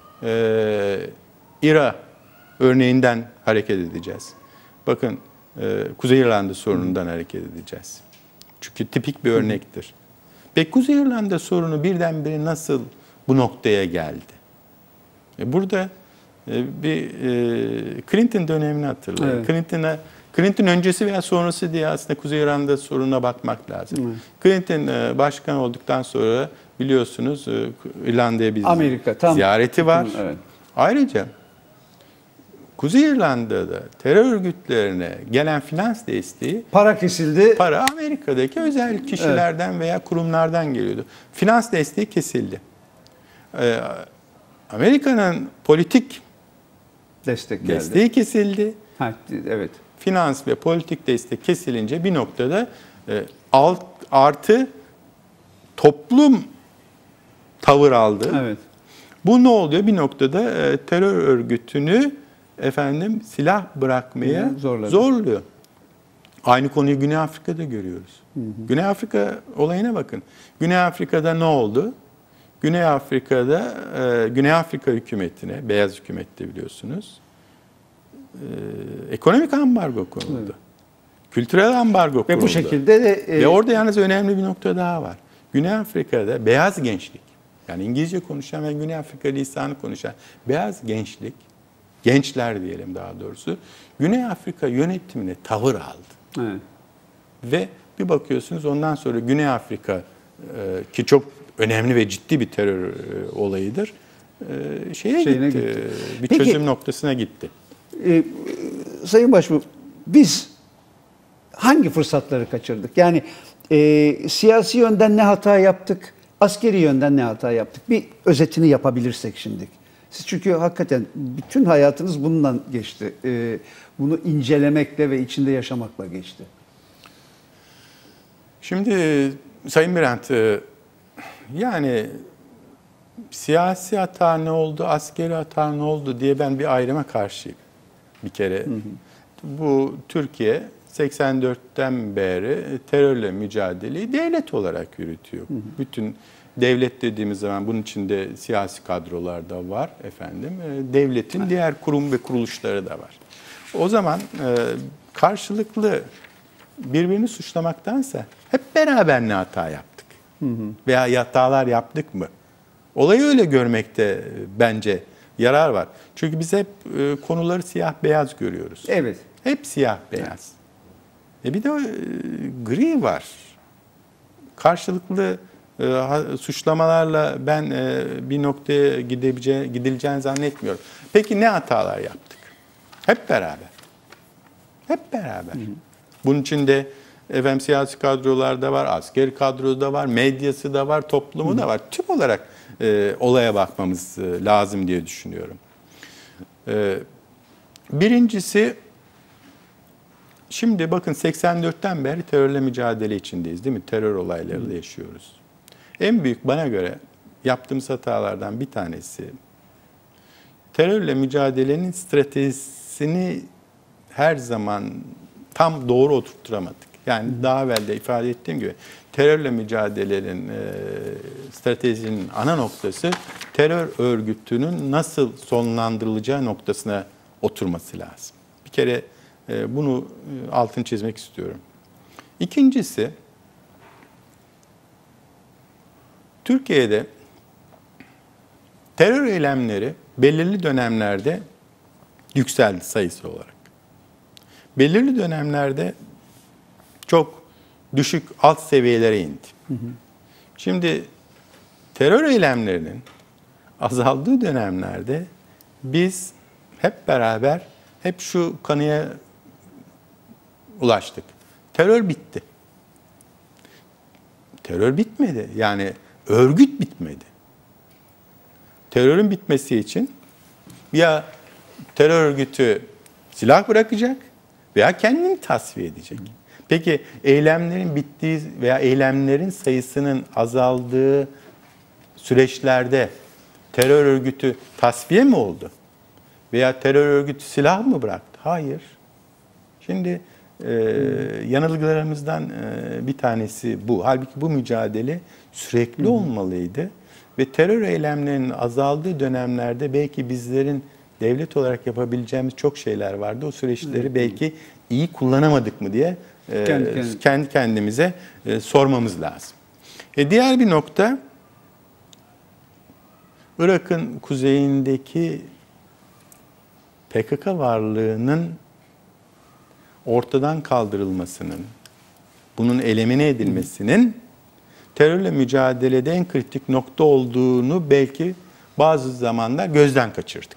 İRA örneğinden hareket edeceğiz. Bakın Kuzey İrlanda sorunundan hareket edeceğiz. Çünkü tipik bir örnektir. Peki Kuzey İrlanda sorunu birdenbire nasıl bu noktaya geldi? Burada bir Clinton dönemini hatırlayın. Evet. Clinton öncesi veya sonrası diye aslında Kuzey İrlanda sorununa bakmak lazım. Evet. Clinton başkan olduktan sonra biliyorsunuz İrlanda'ya bir ziyareti var. Evet. Ayrıca Kuzey İrlanda'da terör örgütlerine gelen finans desteği, para kesildi. Para Amerika'daki özel kişilerden veya kurumlardan geliyordu. Finans desteği kesildi. Amerika'nın politik desteği kesildi. Evet. Finans ve politik destek kesilince bir noktada artı toplum tavır aldı. Evet. Bu ne oluyor? Bir noktada terör örgütünü silah bırakmaya zorluyor. Aynı konuyu Güney Afrika'da görüyoruz. Güney Afrika olayına bakın. Güney Afrika'da ne oldu? Güney Afrika hükümetine, beyaz hükümette biliyorsunuz, ekonomik ambargo konuldu. Evet. Kültürel ambargo konuldu. Ve bu şekilde de... Ve orada yalnız önemli bir nokta daha var. Güney Afrika'da beyaz gençlik, yani İngilizce konuşan ve Güney Afrika lisanı konuşan beyaz gençlik, gençler diyelim daha doğrusu, Güney Afrika yönetimine tavır aldı. Evet. Ve bir bakıyorsunuz ondan sonra Güney Afrika ki çok önemli ve ciddi bir terör olayıdır, gitti. Bir çözüm noktasına gitti. Sayın Başbuğ, biz hangi fırsatları kaçırdık? Yani siyasi yönden ne hata yaptık, askeri yönden ne hata yaptık? Bir özetini yapabilirsek şimdi. Siz çünkü hakikaten bütün hayatınız bundan geçti. Bunu incelemekle ve içinde yaşamakla geçti. Şimdi Sayın Bülent, yani siyasi hata ne oldu, askeri hata ne oldu diye ben bir ayrıma karşıyım bir kere. Bu Türkiye 84'ten beri terörle mücadeleyi devlet olarak yürütüyor. Bütün devlet dediğimiz zaman bunun içinde siyasi kadrolar da var devletin diğer kurum ve kuruluşları da var. O zaman karşılıklı birbirini suçlamaktansa hep beraber ne hata yaptık? Veya hatalar yaptık mı? Olayı öyle görmekte bence yarar var. Çünkü biz hep konuları siyah beyaz görüyoruz. Evet. Hep siyah beyaz. Bir de gri var. Karşılıklı suçlamalarla ben bir noktaya gidileceğini zannetmiyorum. Peki ne hatalar yaptık? Hep beraber. Hep beraber. Bunun içinde siyasi kadrolarda var, askeri kadroda var, medyası da var, toplumu da var. Tüm olarak olaya bakmamız lazım diye düşünüyorum. Birincisi, şimdi bakın 84'ten beri terörle mücadele içindeyiz değil mi? Terör olaylarıyla yaşıyoruz. En büyük bana göre yaptığımız hatalardan bir tanesi, terörle mücadelenin stratejisini her zaman tam doğru oturtturamadık. Yani daha evvel de ifade ettiğim gibi terörle mücadelenin stratejinin ana noktası terör örgütünün nasıl sonlandırılacağı noktasına oturması lazım. Bir kere bunu altını çizmek istiyorum. İkincisi, Türkiye'de terör eylemleri belirli dönemlerde yükseldi sayısı olarak. Belirli dönemlerde çok düşük alt seviyelere indi. Şimdi terör eylemlerinin azaldığı dönemlerde biz hep beraber şu kanıya ulaştık. Terör bitti. Terör bitmedi. Yani örgüt bitmedi. Terörün bitmesi için ya terör örgütü silah bırakacak veya kendini tasfiye edecek. Peki eylemlerin bittiği veya eylemlerin sayısının azaldığı süreçlerde terör örgütü tasfiye mi oldu? Veya terör örgütü silah mı bıraktı? Hayır. Şimdi yanılgılarımızdan bir tanesi bu. Halbuki bu mücadele sürekli olmalıydı. Ve terör eylemlerinin azaldığı dönemlerde belki bizlerin devlet olarak yapabileceğimiz çok şeyler vardı. O süreçleri belki iyi kullanamadık mı diye kendi kendimize sormamız lazım. Diğer bir nokta, Irak'ın kuzeyindeki PKK varlığının ortadan kaldırılmasının, bunun elemine edilmesinin terörle mücadelede en kritik nokta olduğunu belki bazı zamanlar gözden kaçırdık.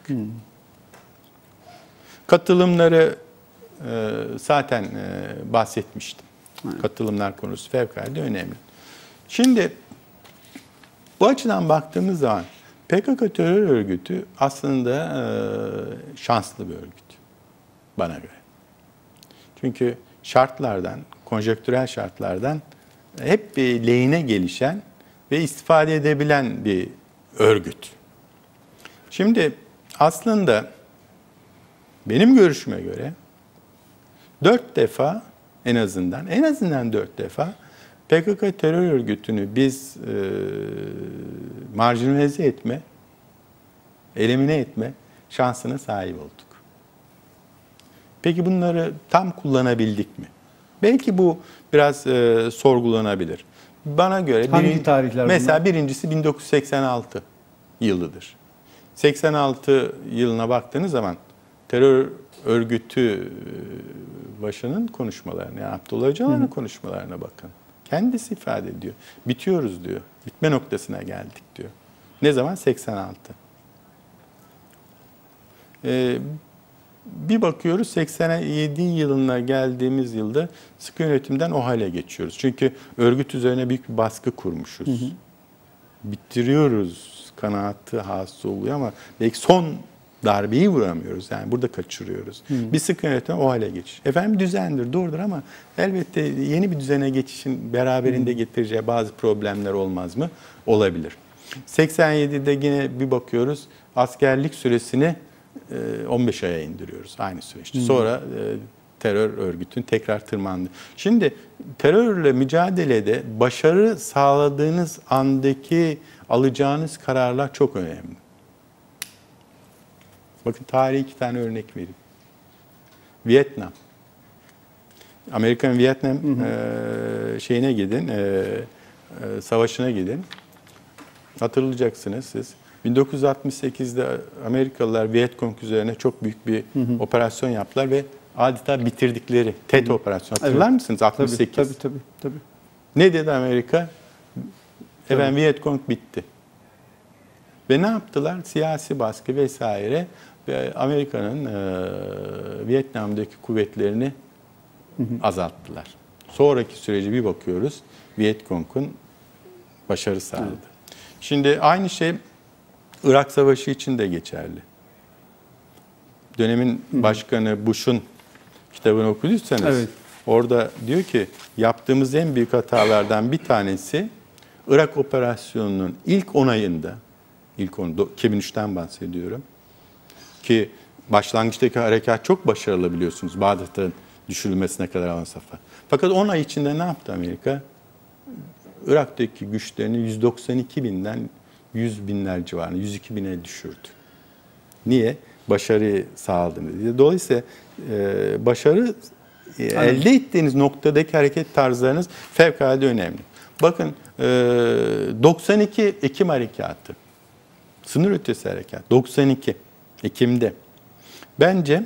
Katılımları zaten bahsetmiştim. Katılımlar konusu fevkalade önemli. Şimdi bu açıdan baktığımız zaman PKK terör örgütü aslında şanslı bir örgüt bana göre. Çünkü şartlardan, konjektürel şartlardan hep bir lehine gelişen ve istifade edebilen bir örgüt. Şimdi aslında benim görüşüme göre 4 defa en azından 4 defa PKK terör örgütünü biz marjinalize etme, elimine etme şansına sahip olduk. Peki bunları tam kullanabildik mi? Belki bu biraz sorgulanabilir. Bana göre hangi tarihler mesela bunlar? Birincisi 1986 yılıdır. 86 yılına baktığınız zaman terör örgütü başının konuşmalarına, yani Abdullah Öcalan'ın konuşmalarına bakın. Kendisi ifade ediyor. Bitiyoruz diyor. Bitme noktasına geldik diyor. Ne zaman? 86. Bir bakıyoruz 87 yılına geldiğimiz yılda sıkı yönetimden o hale geçiyoruz. Çünkü örgüt üzerine büyük bir baskı kurmuşuz. Bitiriyoruz kanaati hasıl oluyor ama belki son darbeyi vuramıyoruz. Yani burada kaçırıyoruz. Bir sıkı yönetim o hale geçiş. Efendim düzendir, doğrudur ama elbette yeni bir düzene geçişin beraberinde getireceği bazı problemler olmaz mı? Olabilir. 87'de yine bir bakıyoruz askerlik süresini 15 aya indiriyoruz aynı süreçte. Sonra terör örgütün tekrar tırmandı. Şimdi terörle mücadelede başarı sağladığınız andaki alacağınız kararlar çok önemli. Bakın tarihi 2 tane örnek vereyim. Vietnam. Amerikan Vietnam şeyine gidin, savaşına gidin. Hatırlayacaksınız siz. 1968'de Amerikalılar Vietcong üzerine çok büyük bir operasyon yaptılar ve adeta bitirdikleri TET operasyonu. Hatırlar mısınız? 68. Tabii. Ne dedi Amerika? Efendim Vietcong bitti. Ve ne yaptılar? Siyasi baskı vesaire ve Amerika'nın Vietnam'daki kuvvetlerini azalttılar. Sonraki süreci bir bakıyoruz. Vietcong'un başarı sağladı. Şimdi aynı şey Irak Savaşı için de geçerli. Dönemin başkanı Bush'un kitabını okuduysanız orada diyor ki yaptığımız en büyük hatalardan bir tanesi Irak operasyonunun ilk 10 ayında, ilk 10, 2003'ten bahsediyorum ki başlangıçtaki harekat çok başarılı biliyorsunuz. Bağdat'ın düşürülmesine kadar alan safa. Fakat 10 ay içinde ne yaptı Amerika? Irak'taki güçlerini 192 binden 100 binler civarına, 102 bine düşürdü. Niye? Başarıyı sağladığını dedi. Dolayısıyla başarı elde ettiğiniz noktadaki hareket tarzlarınız fevkalade önemli. Bakın 92 Ekim Harekatı, sınır ötesi harekat, 92 Ekim'de. Bence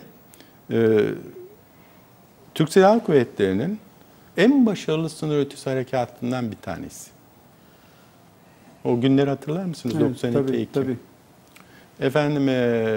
Türk Silahlı Kuvvetleri'nin en başarılı sınır ötesi harekatından bir tanesi. O günleri hatırlar mısınız? Evet, 92 Ekim. Tabii. Efendim,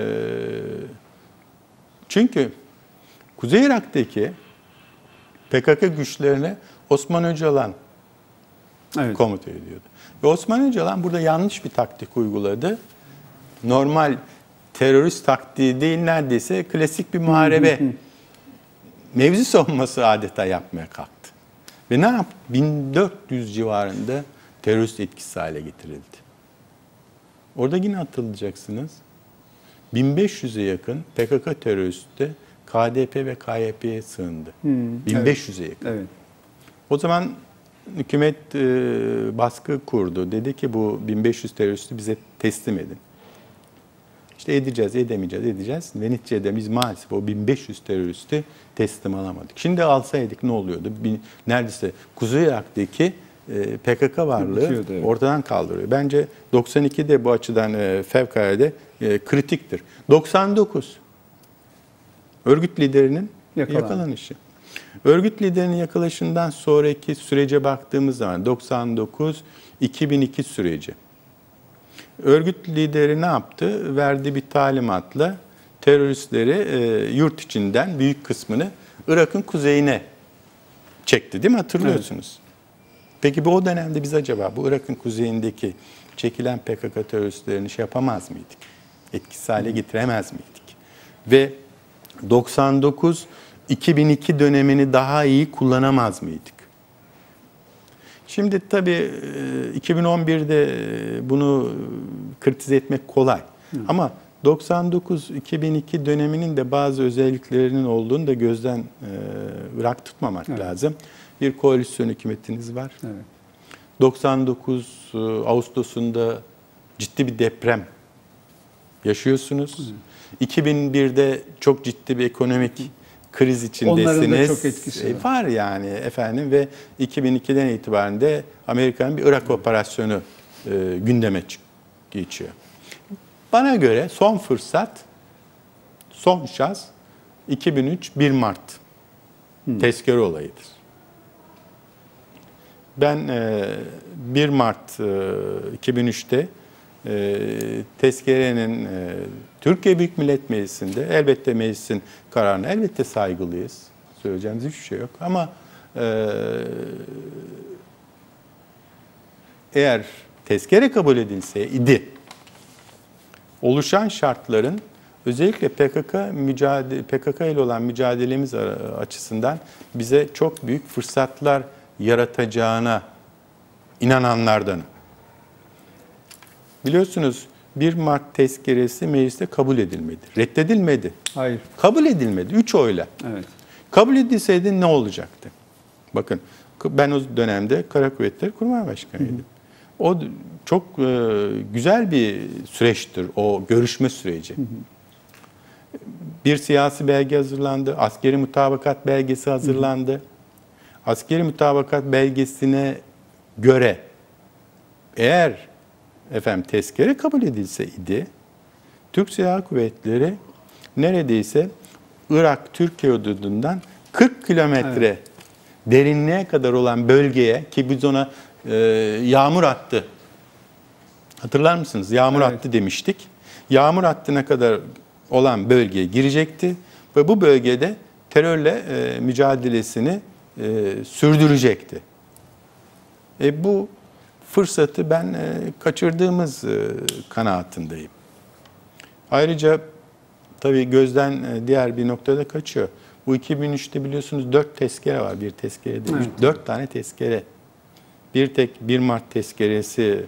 çünkü Kuzey Irak'taki PKK güçlerine Osman Öcalan komuta ediyordu. Ve Osman Öcalan burada yanlış bir taktik uyguladı. Normal terörist taktiği değil, neredeyse klasik bir muharebe mevzi savunması adeta yapmaya kalktı. Ve ne yaptı? 1400 civarında terörist etkisiz hale getirildi. Orada yine hatırlayacaksınız. 1500'e yakın PKK teröristi de KDP ve KYP'ye sığındı. 1500'e yakın. Evet. O zaman hükümet baskı kurdu. Dedi ki bu 1500 teröristi bize teslim edin. İşte edeceğiz. Ve neticede biz maalesef o 1500 teröristi teslim alamadık. Şimdi alsaydık ne oluyordu? Neredeyse Kuzey Irak'taki PKK varlığı Bitiyordu, evet. ortadan kaldırıyor. Bence 92 de bu açıdan fevkalade kritiktir. 99 örgüt liderinin yakalanışı. Örgüt liderinin yakalanışından sonraki sürece baktığımız zaman 99-2002 süreci. Örgüt lideri ne yaptı? Verdiği bir talimatla teröristleri yurt içinden büyük kısmını Irak'ın kuzeyine çekti, değil mi? Hatırlıyorsunuz. Evet. Peki bu o dönemde biz acaba bu Irak'ın kuzeyindeki çekilen PKK teröristlerini yapamaz mıydık? Etkisiz hale getiremez miydik? Ve 99-2002 dönemini daha iyi kullanamaz mıydık? Şimdi tabii 2011'de bunu kritize etmek kolay. Ama 99-2002 döneminin de bazı özelliklerinin olduğunu da gözden ırak tutmamak lazım. Bir koalisyon hükümetiniz var. Evet. 99 Ağustos'unda ciddi bir deprem yaşıyorsunuz. 2001'de çok ciddi bir ekonomik kriz içindesiniz. Onların da çok etkisi var yani efendim ve 2002'den itibaren de Amerika'nın bir Irak operasyonu gündeme geçiyor. Bana göre son fırsat, son şans 2003 1 Mart tezkere olayıdır. Ben 1 Mart 2003'te tezkerenin Türkiye Büyük Millet Meclisi'nde elbette meclisin kararına elbette saygılıyız. Söyleyeceğimiz hiçbir şey yok ama eğer tezkere kabul edilseydi oluşan şartların özellikle PKK ile olan mücadelemiz açısından bize çok büyük fırsatlar yaratacağına inananlardanım. Biliyorsunuz 1 Mart tezkeresi mecliste kabul edilmedi. Reddedilmedi. Hayır. Kabul edilmedi. 3 oyla. Evet. Kabul edilseydi ne olacaktı? Bakın ben o dönemde Kara Kuvvetleri Kurmay Başkanıydım. O çok güzel bir süreçtir o görüşme süreci. Bir siyasi belge hazırlandı. Askeri mutabakat belgesi hazırlandı. Askeri mutabakat belgesine göre eğer tezkere kabul edilseydi Türk Silahlı Kuvvetleri neredeyse Irak-Türkiye hududundan 40 kilometre derinliğe kadar olan bölgeye ki biz ona yağmur hattı hatırlar mısınız? Yağmur hattı demiştik. Yağmur hattına kadar olan bölgeye girecekti ve bu bölgede terörle mücadelesini sürdürecekti. Bu fırsatı ben kaçırdığımız kanaatindeyim. Ayrıca tabii gözden diğer bir noktada kaçıyor. Bu 2003'te biliyorsunuz 4 tezkere var. Bir tezkere değil, 4 tane tezkere. Bir tek 1 Mart tezkeresi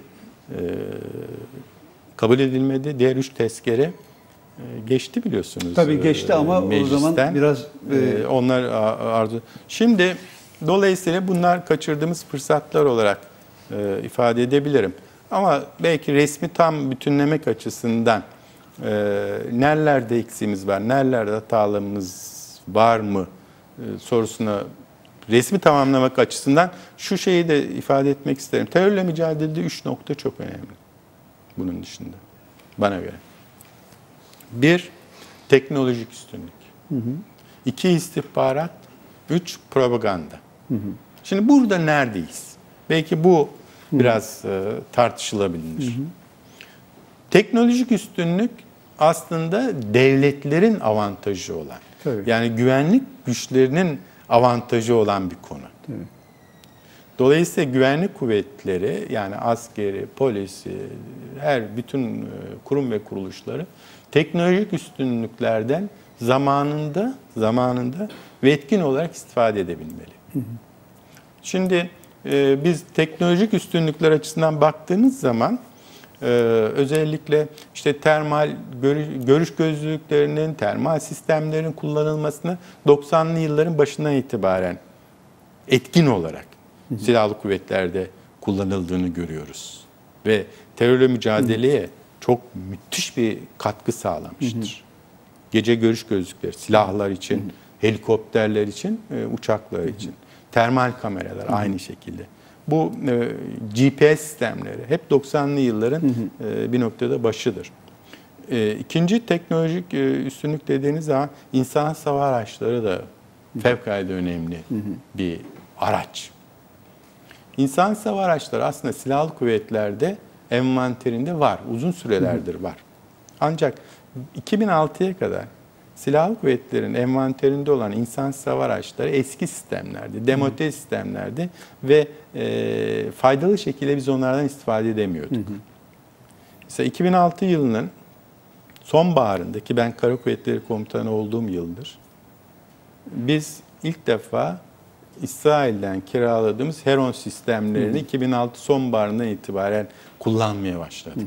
kabul edilmedi. Diğer 3 tezkere geçti biliyorsunuz. Tabii geçti ama meclisten. O zaman biraz... Onlar arzu. Şimdi dolayısıyla bunlar kaçırdığımız fırsatlar olarak ifade edebilirim. Ama belki resmi tam bütünlemek açısından nerelerde eksiğimiz var, nerelerde hatalarımız var mı sorusuna resmi tamamlamak açısından şu şeyi de ifade etmek isterim. Terörle mücadelede 3 nokta çok önemli. Bunun dışında bana göre. 1. Teknolojik üstünlük. 2. istihbarat. 3. Propaganda. Şimdi burada neredeyiz? Belki bu biraz tartışılabilir. Teknolojik üstünlük aslında devletlerin avantajı olan, yani güvenlik güçlerinin avantajı olan bir konu. Dolayısıyla güvenlik kuvvetleri yani askeri, polisi, bütün kurum ve kuruluşları teknolojik üstünlüklerden zamanında ve etkin olarak istifade edebilmeli. Şimdi biz teknolojik üstünlükler açısından baktığımız zaman özellikle işte termal görüş gözlüklerinin, termal sistemlerin kullanılmasını 90'lı yılların başından itibaren etkin olarak silahlı kuvvetlerde kullanıldığını görüyoruz. Ve terörle mücadeleye çok müthiş bir katkı sağlamıştır. Gece görüş gözlükleri, silahlar için, helikopterler için, uçaklar için. Termal kameralar aynı şekilde. Bu GPS sistemleri hep 90'lı yılların bir noktada başıdır. İkinci teknolojik üstünlük dediğiniz zaman insan hava araçları da fevkalade önemli bir araç. İnsan hava araçları aslında silahlı kuvvetlerde envanterinde var. Uzun sürelerdir var. Ancak 2006'ya kadar silahlı kuvvetlerin envanterinde olan insan hava araçları eski sistemlerdi, demonte sistemlerdi ve faydalı şekilde biz onlardan istifade edemiyorduk. Mesela 2006 yılının sonbaharında, ki ben Kara Kuvvetleri Komutanı olduğum yıldır, biz ilk defa İsrail'den kiraladığımız Heron sistemlerini 2006 sonbaharından itibaren kullanmaya başladık.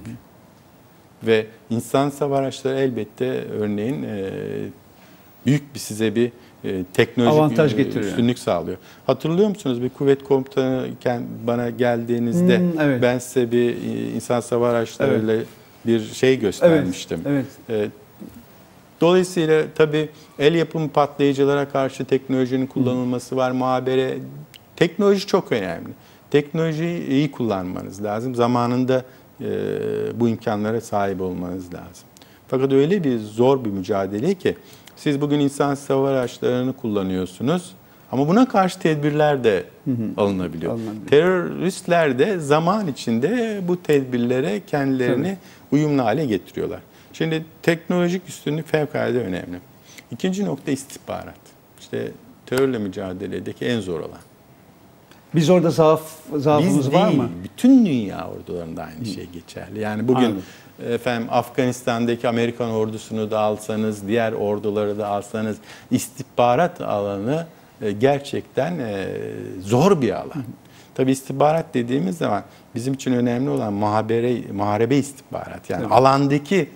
Ve insan hava araçları elbette örneğin büyük bir size bir teknolojik avantaj getiriyor. Üstünlük sağlıyor. Hatırlıyor musunuz, bir kuvvet komutanı bana geldiğinizde evet. ben size bir insan hava araçlarıyla bir şey göstermiştim. Evet. Dolayısıyla tabii el yapımı patlayıcılara karşı teknolojinin kullanılması var, muhabere. Teknoloji çok önemli. Teknolojiyi iyi kullanmanız lazım. Zamanında bu imkanlara sahip olmanız lazım. Fakat öyle bir zor bir mücadele ki siz bugün insan hava araçlarını kullanıyorsunuz ama buna karşı tedbirler de alınabiliyor. Teröristler de zaman içinde bu tedbirlere kendilerini uyumlu hale getiriyorlar. Şimdi teknolojik üstünlük fevkalade önemli. İkinci nokta istihbarat. İşte terörle mücadeledeki en zor olan. Biz orada zaafımız var mı? Bütün dünya ordularında aynı şey geçerli. Yani bugün efendim Afganistan'daki Amerikan ordusunu da alsanız, diğer orduları da alsanız, istihbarat alanı gerçekten zor bir alan. Tabii istihbarat dediğimiz zaman bizim için önemli olan muharebe istihbarat. Yani alandaki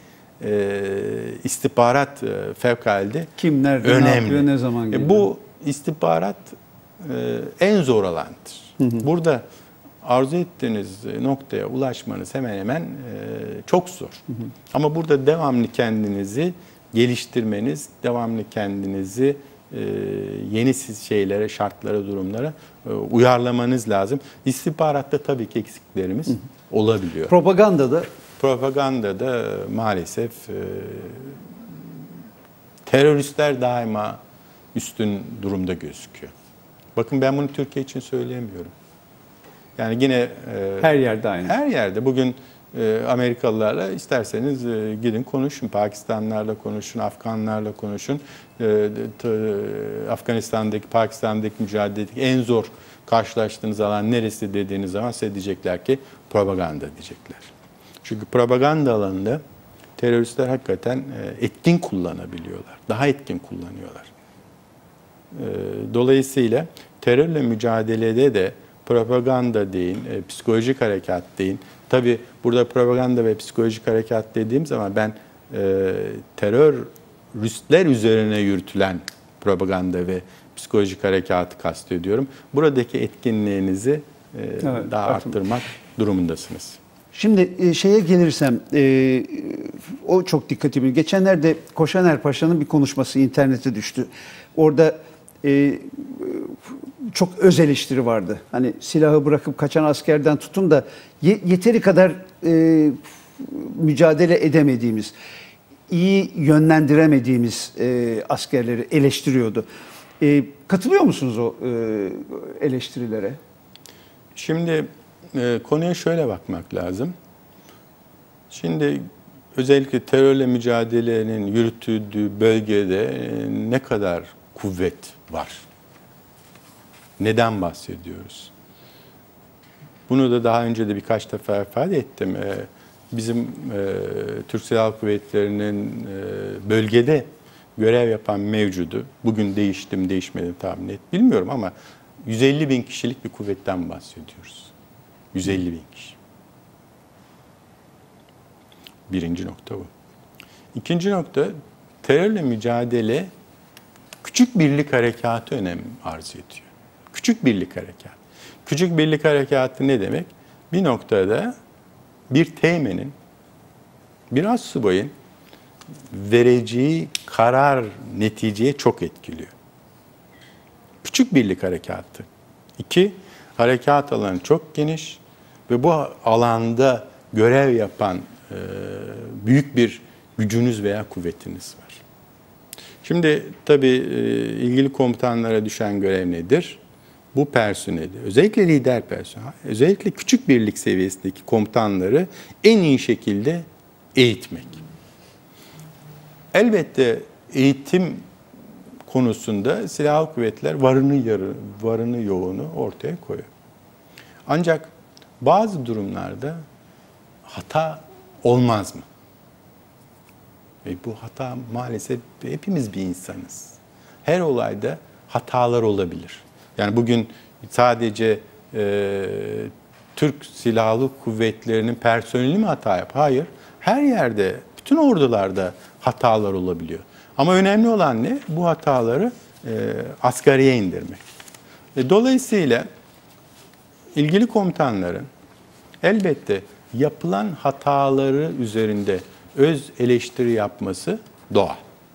istihbarat fevkalade kim nerede, önemli. ne yapıyor, ne zaman geliyor? Bu istihbarat en zor alandır. Burada arzu ettiğiniz noktaya ulaşmanız hemen hemen çok zor. Ama burada devamlı kendinizi geliştirmeniz, devamlı kendinizi yeni şeylere, şartlara, durumlara uyarlamanız lazım. İstihbaratta tabii ki eksiklerimiz olabiliyor. Propagandada maalesef teröristler daima üstün durumda gözüküyor. Bakın ben bunu Türkiye için söyleyemiyorum. Yani yine her yerde aynı. Her yerde. Bugün Amerikalılarla isterseniz gidin konuşun. Pakistanlılarla konuşun, Afganlarla konuşun. Afganistan'daki, Pakistan'daki mücadeledeki en zor karşılaştığınız alan neresi dediğiniz zaman size diyecekler ki propaganda diyecekler. Çünkü propaganda alanında teröristler hakikaten etkin kullanabiliyorlar. Daha etkin kullanıyorlar. Dolayısıyla terörle mücadelede de propaganda deyin, psikolojik harekat deyin. Tabii burada propaganda ve psikolojik harekat dediğim zaman ben teröristler üzerine yürütülen propaganda ve psikolojik harekatı kastediyorum. Buradaki etkinliğinizi daha arttırmak durumundasınız. Şimdi şeye gelirsem, o çok dikkatimi. Geçenlerde Koşaner Paşa'nın bir konuşması internete düştü. Orada çok öz eleştiri vardı. Hani silahı bırakıp kaçan askerden tutun da yeteri kadar mücadele edemediğimiz, iyi yönlendiremediğimiz askerleri eleştiriyordu. Katılıyor musunuz o eleştirilere? Şimdi konuya şöyle bakmak lazım. Şimdi özellikle terörle mücadelenin yürütüldüğü bölgede ne kadar kuvvet var? Neden bahsediyoruz? Bunu da daha önce de birkaç defa ifade ettim. Bizim Türk Silahlı Kuvvetleri'nin bölgede görev yapan mevcudu, bugün değiştim değişmedim tahmin et bilmiyorum ama 150 bin kişilik bir kuvvetten bahsediyoruz. 150 bin kişi. Birinci nokta bu. İkinci nokta, terörle mücadele küçük birlik harekatı önem arz ediyor. Küçük birlik harekatı. Küçük birlik harekatı ne demek? Bir noktada bir teğmenin, bir astsubayın vereceği karar neticeye çok etkiliyor. Küçük birlik harekatı. 2, harekat alanı çok geniş ve bu alanda görev yapan büyük bir gücünüz veya kuvvetiniz var. Şimdi tabii ilgili komutanlara düşen görev nedir? Bu personeli, özellikle lider personel, özellikle küçük birlik seviyesindeki komutanları en iyi şekilde eğitmek. Elbette eğitim konusunda silahlı kuvvetler varını yoğunu ortaya koyuyor. Ancak bazı durumlarda hata olmaz mı? Ve bu hata maalesef hepimiz bir insanız. Her olayda hatalar olabilir. Yani bugün sadece Türk Silahlı Kuvvetleri'nin personeli mi hata yap? Hayır. Her yerde, bütün ordularda hatalar olabiliyor. Ama önemli olan ne? Bu hataları asgariye indirmek. Dolayısıyla ilgili komutanların elbette yapılan hataları üzerinde öz eleştiri yapması doğal.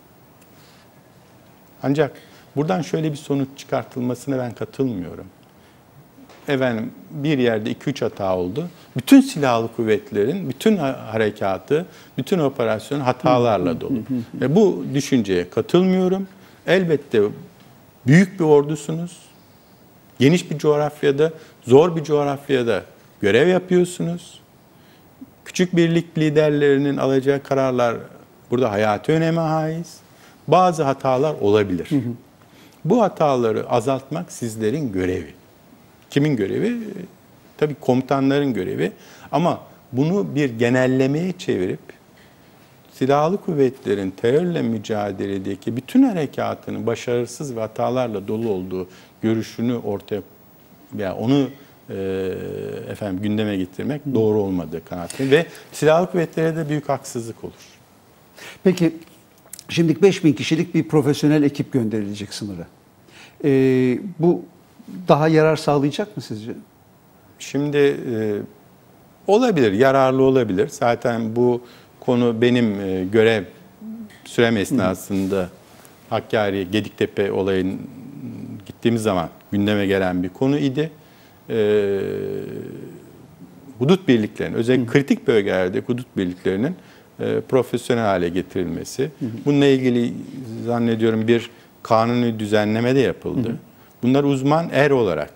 Ancak buradan şöyle bir sonuç çıkartılmasına ben katılmıyorum. Efendim bir yerde 2-3 hata oldu. Bütün silahlı kuvvetlerin, bütün harekatı, bütün operasyon hatalarla dolu. Ve bu düşünceye katılmıyorum. Elbette büyük bir ordusunuz. Geniş bir coğrafyada, zor bir coğrafyada görev yapıyorsunuz. Küçük birlik liderlerinin alacağı kararlar burada hayati öneme haiz. Bazı hatalar olabilir. Bu hataları azaltmak sizlerin görevi. Kimin görevi? Tabii komutanların görevi. Ama bunu bir genellemeye çevirip silahlı kuvvetlerin terörle mücadeledeki bütün harekatının başarısız ve hatalarla dolu olduğu görüşünü ortaya veya onu gündeme getirmek doğru olmadığı kanaatindeyim ve silahlı kuvvetlere de büyük haksızlık olur. Peki şimdi 5000 kişilik bir profesyonel ekip gönderilecek sınıra. Bu daha yarar sağlayacak mı sizce? Şimdi olabilir, yararlı olabilir. Zaten bu konu benim görev sürem esnasında Hakkari, Gediktepe olayın gittiğimiz zaman gündeme gelen bir konu idi. Hudut birliklerinin, özellikle kritik bölgelerde hudut birliklerinin profesyonel hale getirilmesi. Bununla ilgili zannediyorum bir kanuni düzenleme de yapıldı. Bunlar uzman olarak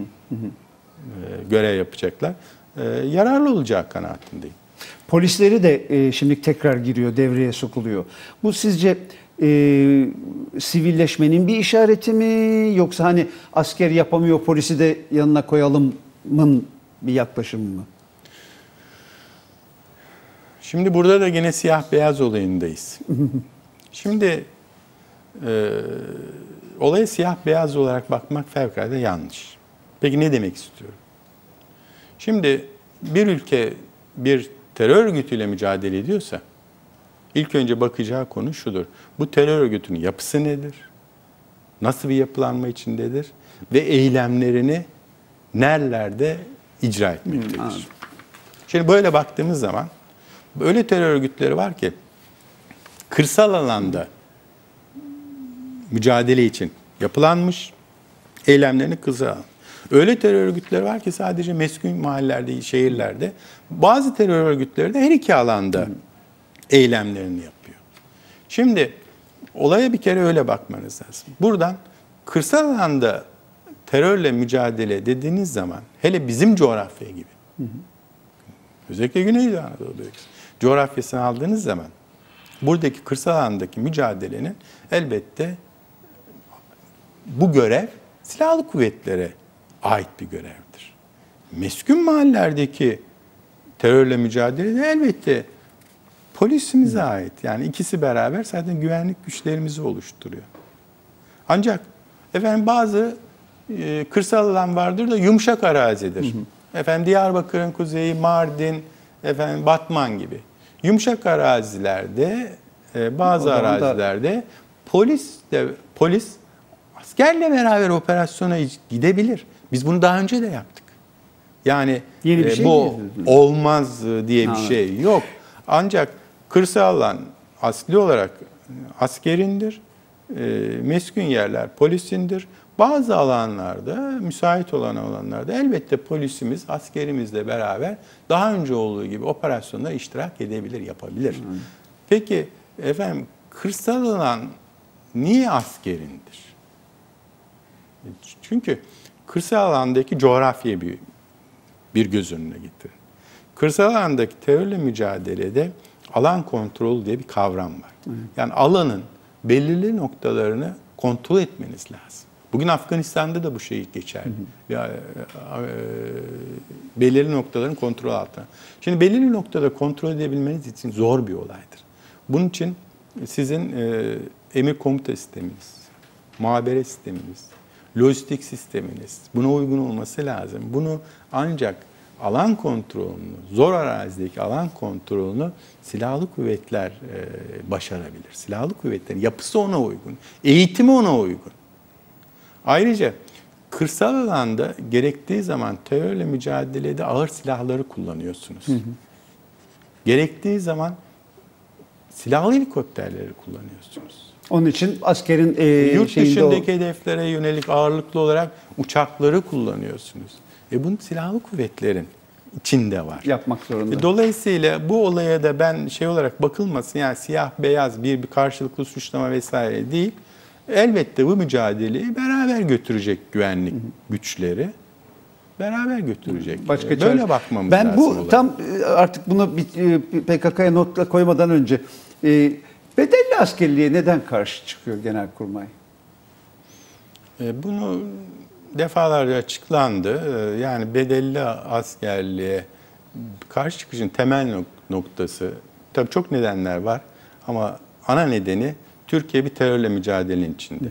görev yapacaklar. Yararlı olacağı kanaatindeyim. Polisleri de şimdi tekrar giriyor, devreye sokuluyor. Bu sizce sivilleşmenin bir işareti mi? Yoksa hani asker yapamıyor, polisi de yanına koyalımın bir yaklaşımı mı? Şimdi burada da yine siyah beyaz olayındayız. Şimdi olaya siyah beyaz olarak bakmak fevkalade yanlış. Peki ne demek istiyorum? Şimdi bir ülke bir terör örgütüyle mücadele ediyorsa ilk önce bakacağı konu şudur. Bu terör örgütünün yapısı nedir? Nasıl bir yapılanma içindedir? Ve eylemlerini nerelerde icra etmektedir? Şimdi böyle baktığımız zaman öyle terör örgütleri var ki kırsal alanda mücadele için yapılanmış, eylemlerini kırsal. Öyle terör örgütleri var ki sadece meskun mahallelerde, şehirlerde. Bazı terör örgütleri de her iki alanda eylemlerini yapıyor. Şimdi olaya bir kere öyle bakmanız lazım. Buradan kırsal alanda terörle mücadele dediğiniz zaman hele bizim coğrafya gibi, özellikle Güneydoğu Anadolu bölgesi coğrafyasını aldığınız zaman buradaki kırsal alandaki mücadelenin elbette bu görev silahlı kuvvetlere ait bir görevdir. Meskun mahallelerdeki terörle mücadele de elbette polisimize ait. Yani ikisi beraber zaten güvenlik güçlerimizi oluşturuyor. Ancak bazı kırsal alan vardır da yumuşak arazidir. Diyarbakır'ın kuzeyi, Mardin, Batman gibi. Yumuşak arazilerde, bazı arazilerde polis askerle beraber operasyona gidebilir. Biz bunu daha önce de yaptık. Yani bu olmaz diye bir şey yok. Ancak kırsal alan asli olarak askerindir. meskun yerler polisindir. Bazı alanlarda, müsait olan alanlarda elbette polisimiz, askerimizle beraber daha önce olduğu gibi operasyonda iştirak edebilir, yapabilir. Peki efendim, kırsal alan niye askerindir? Çünkü kırsal alandaki coğrafyayı bir göz önüne getirin. Kırsal alandaki terörle mücadelede alan kontrolü diye bir kavram var. Yani alanın belirli noktalarını kontrol etmeniz lazım. Bugün Afganistan'da da bu şey geçerli. Belirli noktaların kontrol altına. Şimdi belirli noktada kontrol edebilmeniz için zor bir olaydır. Bunun için sizin emir komuta sisteminiz, muhabere sisteminiz, lojistik sisteminiz buna uygun olması lazım. Bunu ancak alan kontrolünü, zor arazideki alan kontrolünü silahlı kuvvetler başarabilir. Silahlı kuvvetlerin yapısı ona uygun, eğitimi ona uygun. Ayrıca kırsal alanda gerektiği zaman terörle mücadelede ağır silahları kullanıyorsunuz. Gerektiği zaman silahlı helikopterleri kullanıyorsunuz. Onun için askerin yurt dışındaki hedeflere yönelik ağırlıklı olarak uçakları kullanıyorsunuz. Bunun silahlı kuvvetlerin içinde var. Yapmak zorunda. Dolayısıyla bu olaya da ben şey olarak bakılmasın, yani siyah beyaz bir karşılıklı suçlama vesaire değil. Elbette bu mücadeleyi beraber götürecek güvenlik güçleri. Beraber götürecek. Başka böyle bakmamız ben lazım. Bu tam artık bunu PKK'ya notla koymadan önce bedelli askerliğe neden karşı çıkıyor Genelkurmay? Bunu defalarca açıklandı. Yani bedelli askerliğe karşı çıkışın temel noktası, tabii çok nedenler var ama ana nedeni Türkiye bir terörle mücadelenin içinde.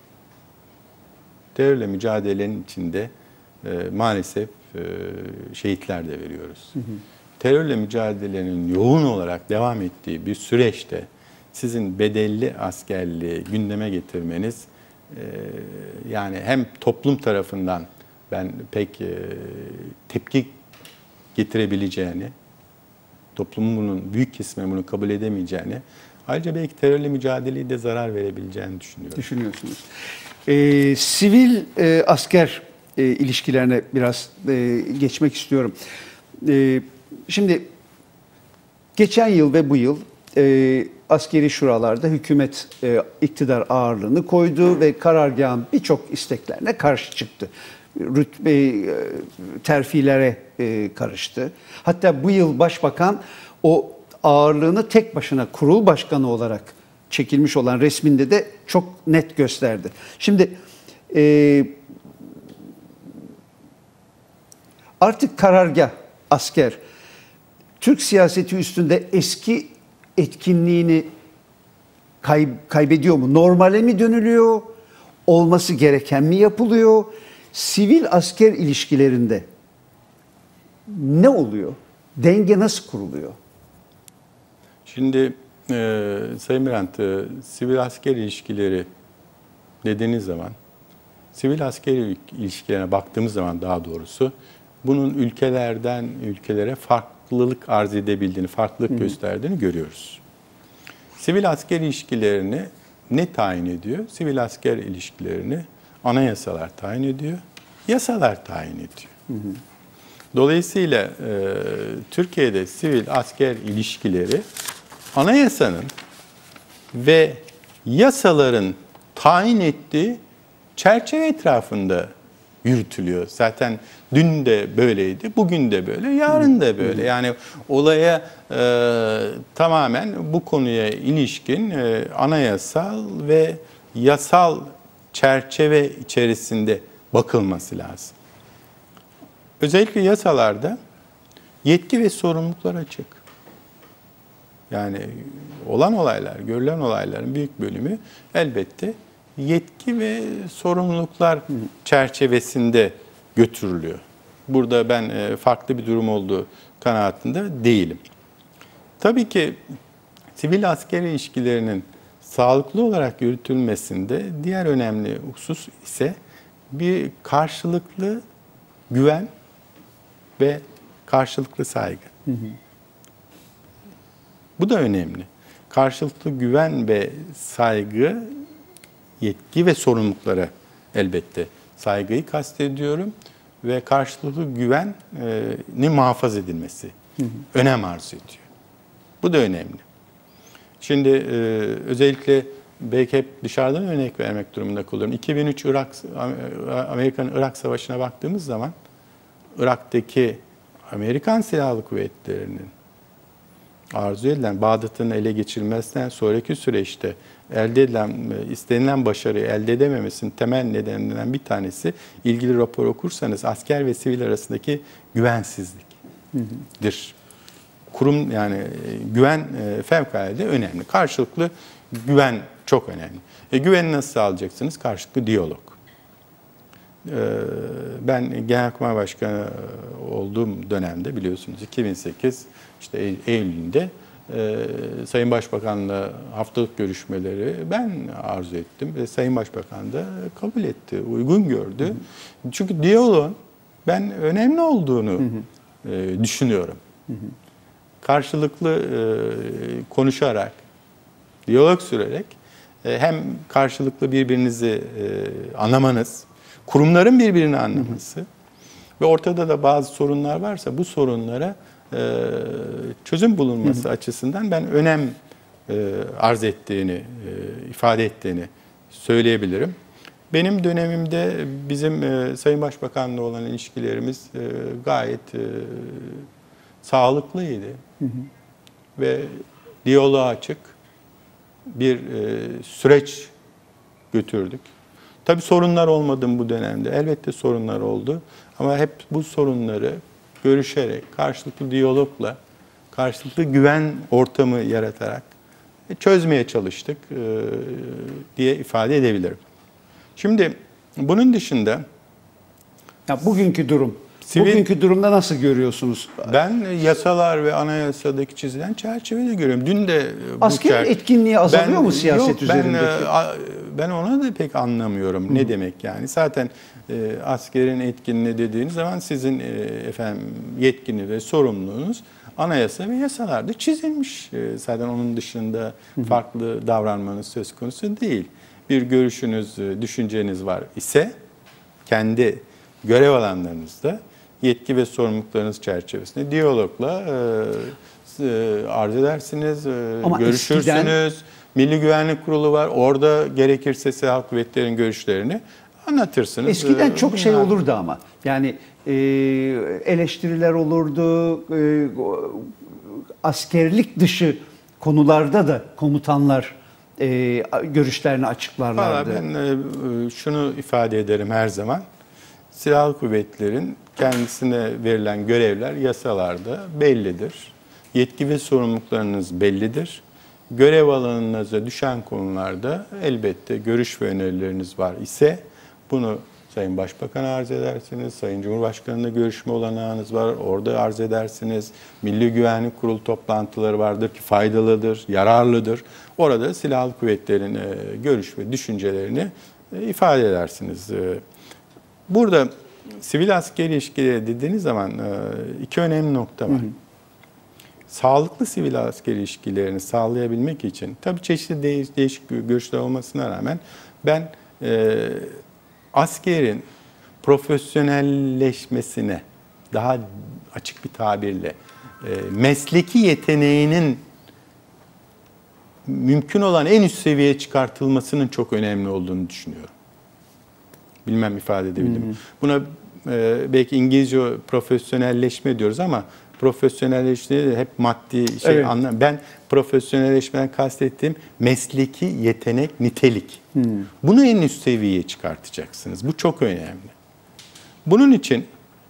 Terörle mücadelenin içinde maalesef şehitler de veriyoruz. Terörle mücadelenin yoğun olarak devam ettiği bir süreçte sizin bedelli askerliği gündeme getirmeniz yani hem toplum tarafından ben pek tepki getirebileceğini, toplumun bunun büyük kesimi bunu kabul edemeyeceğini, ayrıca belki terörle mücadeleyi de zarar verebileceğini düşünüyorum. Düşünüyorsunuz. Sivil asker ilişkilerine biraz geçmek istiyorum. Şimdi geçen yıl ve bu yıl askeri şuralarda hükümet iktidar ağırlığını koydu ve karargahın birçok isteklerine karşı çıktı. Rütbe terfilere karıştı. Hatta bu yıl başbakan o ağırlığını tek başına kurul başkanı olarak çekilmiş olan resminde de çok net gösterdi. Şimdi artık karargah, asker, Türk siyaseti üstünde eski etkinliğini kaybediyor mu? Normale mi dönülüyor? Olması gereken mi yapılıyor? Sivil asker ilişkilerinde ne oluyor? Denge nasıl kuruluyor? Şimdi Sayın Bülent, sivil asker ilişkileri dediğiniz zaman, sivil asker ilişkilerine baktığımız zaman daha doğrusu, bunun ülkelerden ülkelere farklılık arz edebildiğini, farklılık gösterdiğini görüyoruz. Sivil asker ilişkilerini ne tayin ediyor? Sivil asker ilişkilerini anayasalar tayin ediyor, yasalar tayin ediyor. Dolayısıyla Türkiye'de sivil asker ilişkileri anayasanın ve yasaların tayin ettiği çerçeve etrafında yürütülüyor. Zaten dün de böyleydi, bugün de böyle, yarın da böyle. Yani olaya tamamen bu konuya ilişkin anayasal ve yasal çerçeve içerisinde bakılması lazım. Özellikle yasalarda yetki ve sorumluluklar açık. Yani olan olaylar, görülen olayların büyük bölümü elbette yetki ve sorumluluklar çerçevesinde götürülüyor. Burada ben farklı bir durum olduğu kanaatinde değilim. Tabii ki sivil asker ilişkilerinin sağlıklı olarak yürütülmesinde diğer önemli husus ise bir karşılıklı güven ve karşılıklı saygı. Bu da önemli. Karşılıklı güven ve saygı yetki ve sorumluluklara elbette saygıyı kastediyorum ve karşılıklı güvenin muhafaza edilmesi önem arz ediyor. Bu da önemli. Şimdi özellikle belki hep dışarıdan örnek vermek durumunda kalıyorum. 2003 Amerikan-Irak Savaşı'na baktığımız zaman Irak'taki Amerikan Silahlı Kuvvetleri'nin arzu edilen Bağdat'ın ele geçirilmesinden sonraki süreçte elde edilen, istenilen başarıyı elde edememesinin temel nedenlerinden bir tanesi, ilgili rapor okursanız, asker ve sivil arasındaki güvensizliktir. Kurum, yani güven fevkalade önemli. Karşılıklı güven çok önemli. Güveni nasıl sağlayacaksınız? Karşılıklı diyalog. Ben Genelkurmay Başkanı olduğum dönemde, biliyorsunuz 2008 işte Eylül'ünde Sayın Başbakan'la haftalık görüşmeleri ben arzu ettim ve Sayın Başbakan da kabul etti, uygun gördü. Çünkü diyaloğun ben önemli olduğunu düşünüyorum. Karşılıklı konuşarak, diyalog sürerek hem karşılıklı birbirinizi anlamanız, kurumların birbirini anlaması ve ortada da bazı sorunlar varsa bu sorunlara çözüm bulunması açısından ben önem arz ettiğini, ifade ettiğini söyleyebilirim. Benim dönemimde bizim Sayın Başbakan'la olan ilişkilerimiz gayet sağlıklıydı. Ve diyaloğa açık bir süreç götürdük. Tabii sorunlar olmadı bu dönemde. Elbette sorunlar oldu. Ama hep bu sorunları görüşerek, karşılıklı diyalogla, karşılıklı güven ortamı yaratarak çözmeye çalıştık diye ifade edebilirim. Şimdi bunun dışında ya bugünkü durum, bugünkü durumda nasıl görüyorsunuz? Ben yasalar ve anayasadaki çizilen çerçevede görüyorum. Dün de asker etkinliği azalıyor mu siyaset üzerindeki? Ben ona da pek anlamıyorum. Ne demek yani? Zaten askerin etkinliği dediğiniz zaman sizin yetkiniz ve sorumluluğunuz anayasa ve yasalarda çizilmiş. Zaten onun dışında farklı davranmanız söz konusu değil. Bir görüşünüz, düşünceniz var ise kendi görev alanlarınızda yetki ve sorumluluklarınız çerçevesinde diyalogla arz edersiniz, ama görüşürsünüz. Eskiden... Milli Güvenlik Kurulu var. Orada gerekirse Silahlı Kuvvetleri'nin görüşlerini anlatırsınız. Eskiden çok şey olurdu ama. Yani eleştiriler olurdu. Askerlik dışı konularda da komutanlar görüşlerini açıklarlardı. Vallahi ben şunu ifade ederim her zaman. Silahlı Kuvvetlerin kendisine verilen görevler yasalarda bellidir. Yetki ve sorumluluklarınız bellidir. Görev alanınıza düşen konularda elbette görüş ve önerileriniz var ise bunu Sayın Başbakan'a arz edersiniz. Sayın Cumhurbaşkanı'na görüşme olanağınız var. Orada arz edersiniz. Milli Güvenlik Kurulu toplantıları vardır ki faydalıdır, yararlıdır. Orada Silahlı Kuvvetlerin görüş ve düşüncelerini ifade edersiniz. Burada sivil askeri ilişkileri dediğiniz zaman iki önemli nokta var. Sağlıklı sivil askeri ilişkilerini sağlayabilmek için tabii çeşitli değişik görüşler olmasına rağmen ben askerin profesyonelleşmesine daha açık bir tabirle mesleki yeteneğinin mümkün olan en üst seviyeye çıkartılmasının çok önemli olduğunu düşünüyorum. Bilmem ifade edebildim mi? Buna belki İngilizce profesyonelleşme diyoruz ama profesyonelleşme de hep maddi şey anlam. Ben profesyonelleşmeden kastettiğim mesleki yetenek, nitelik. Bunu en üst seviyeye çıkartacaksınız. Bu çok önemli. Bunun için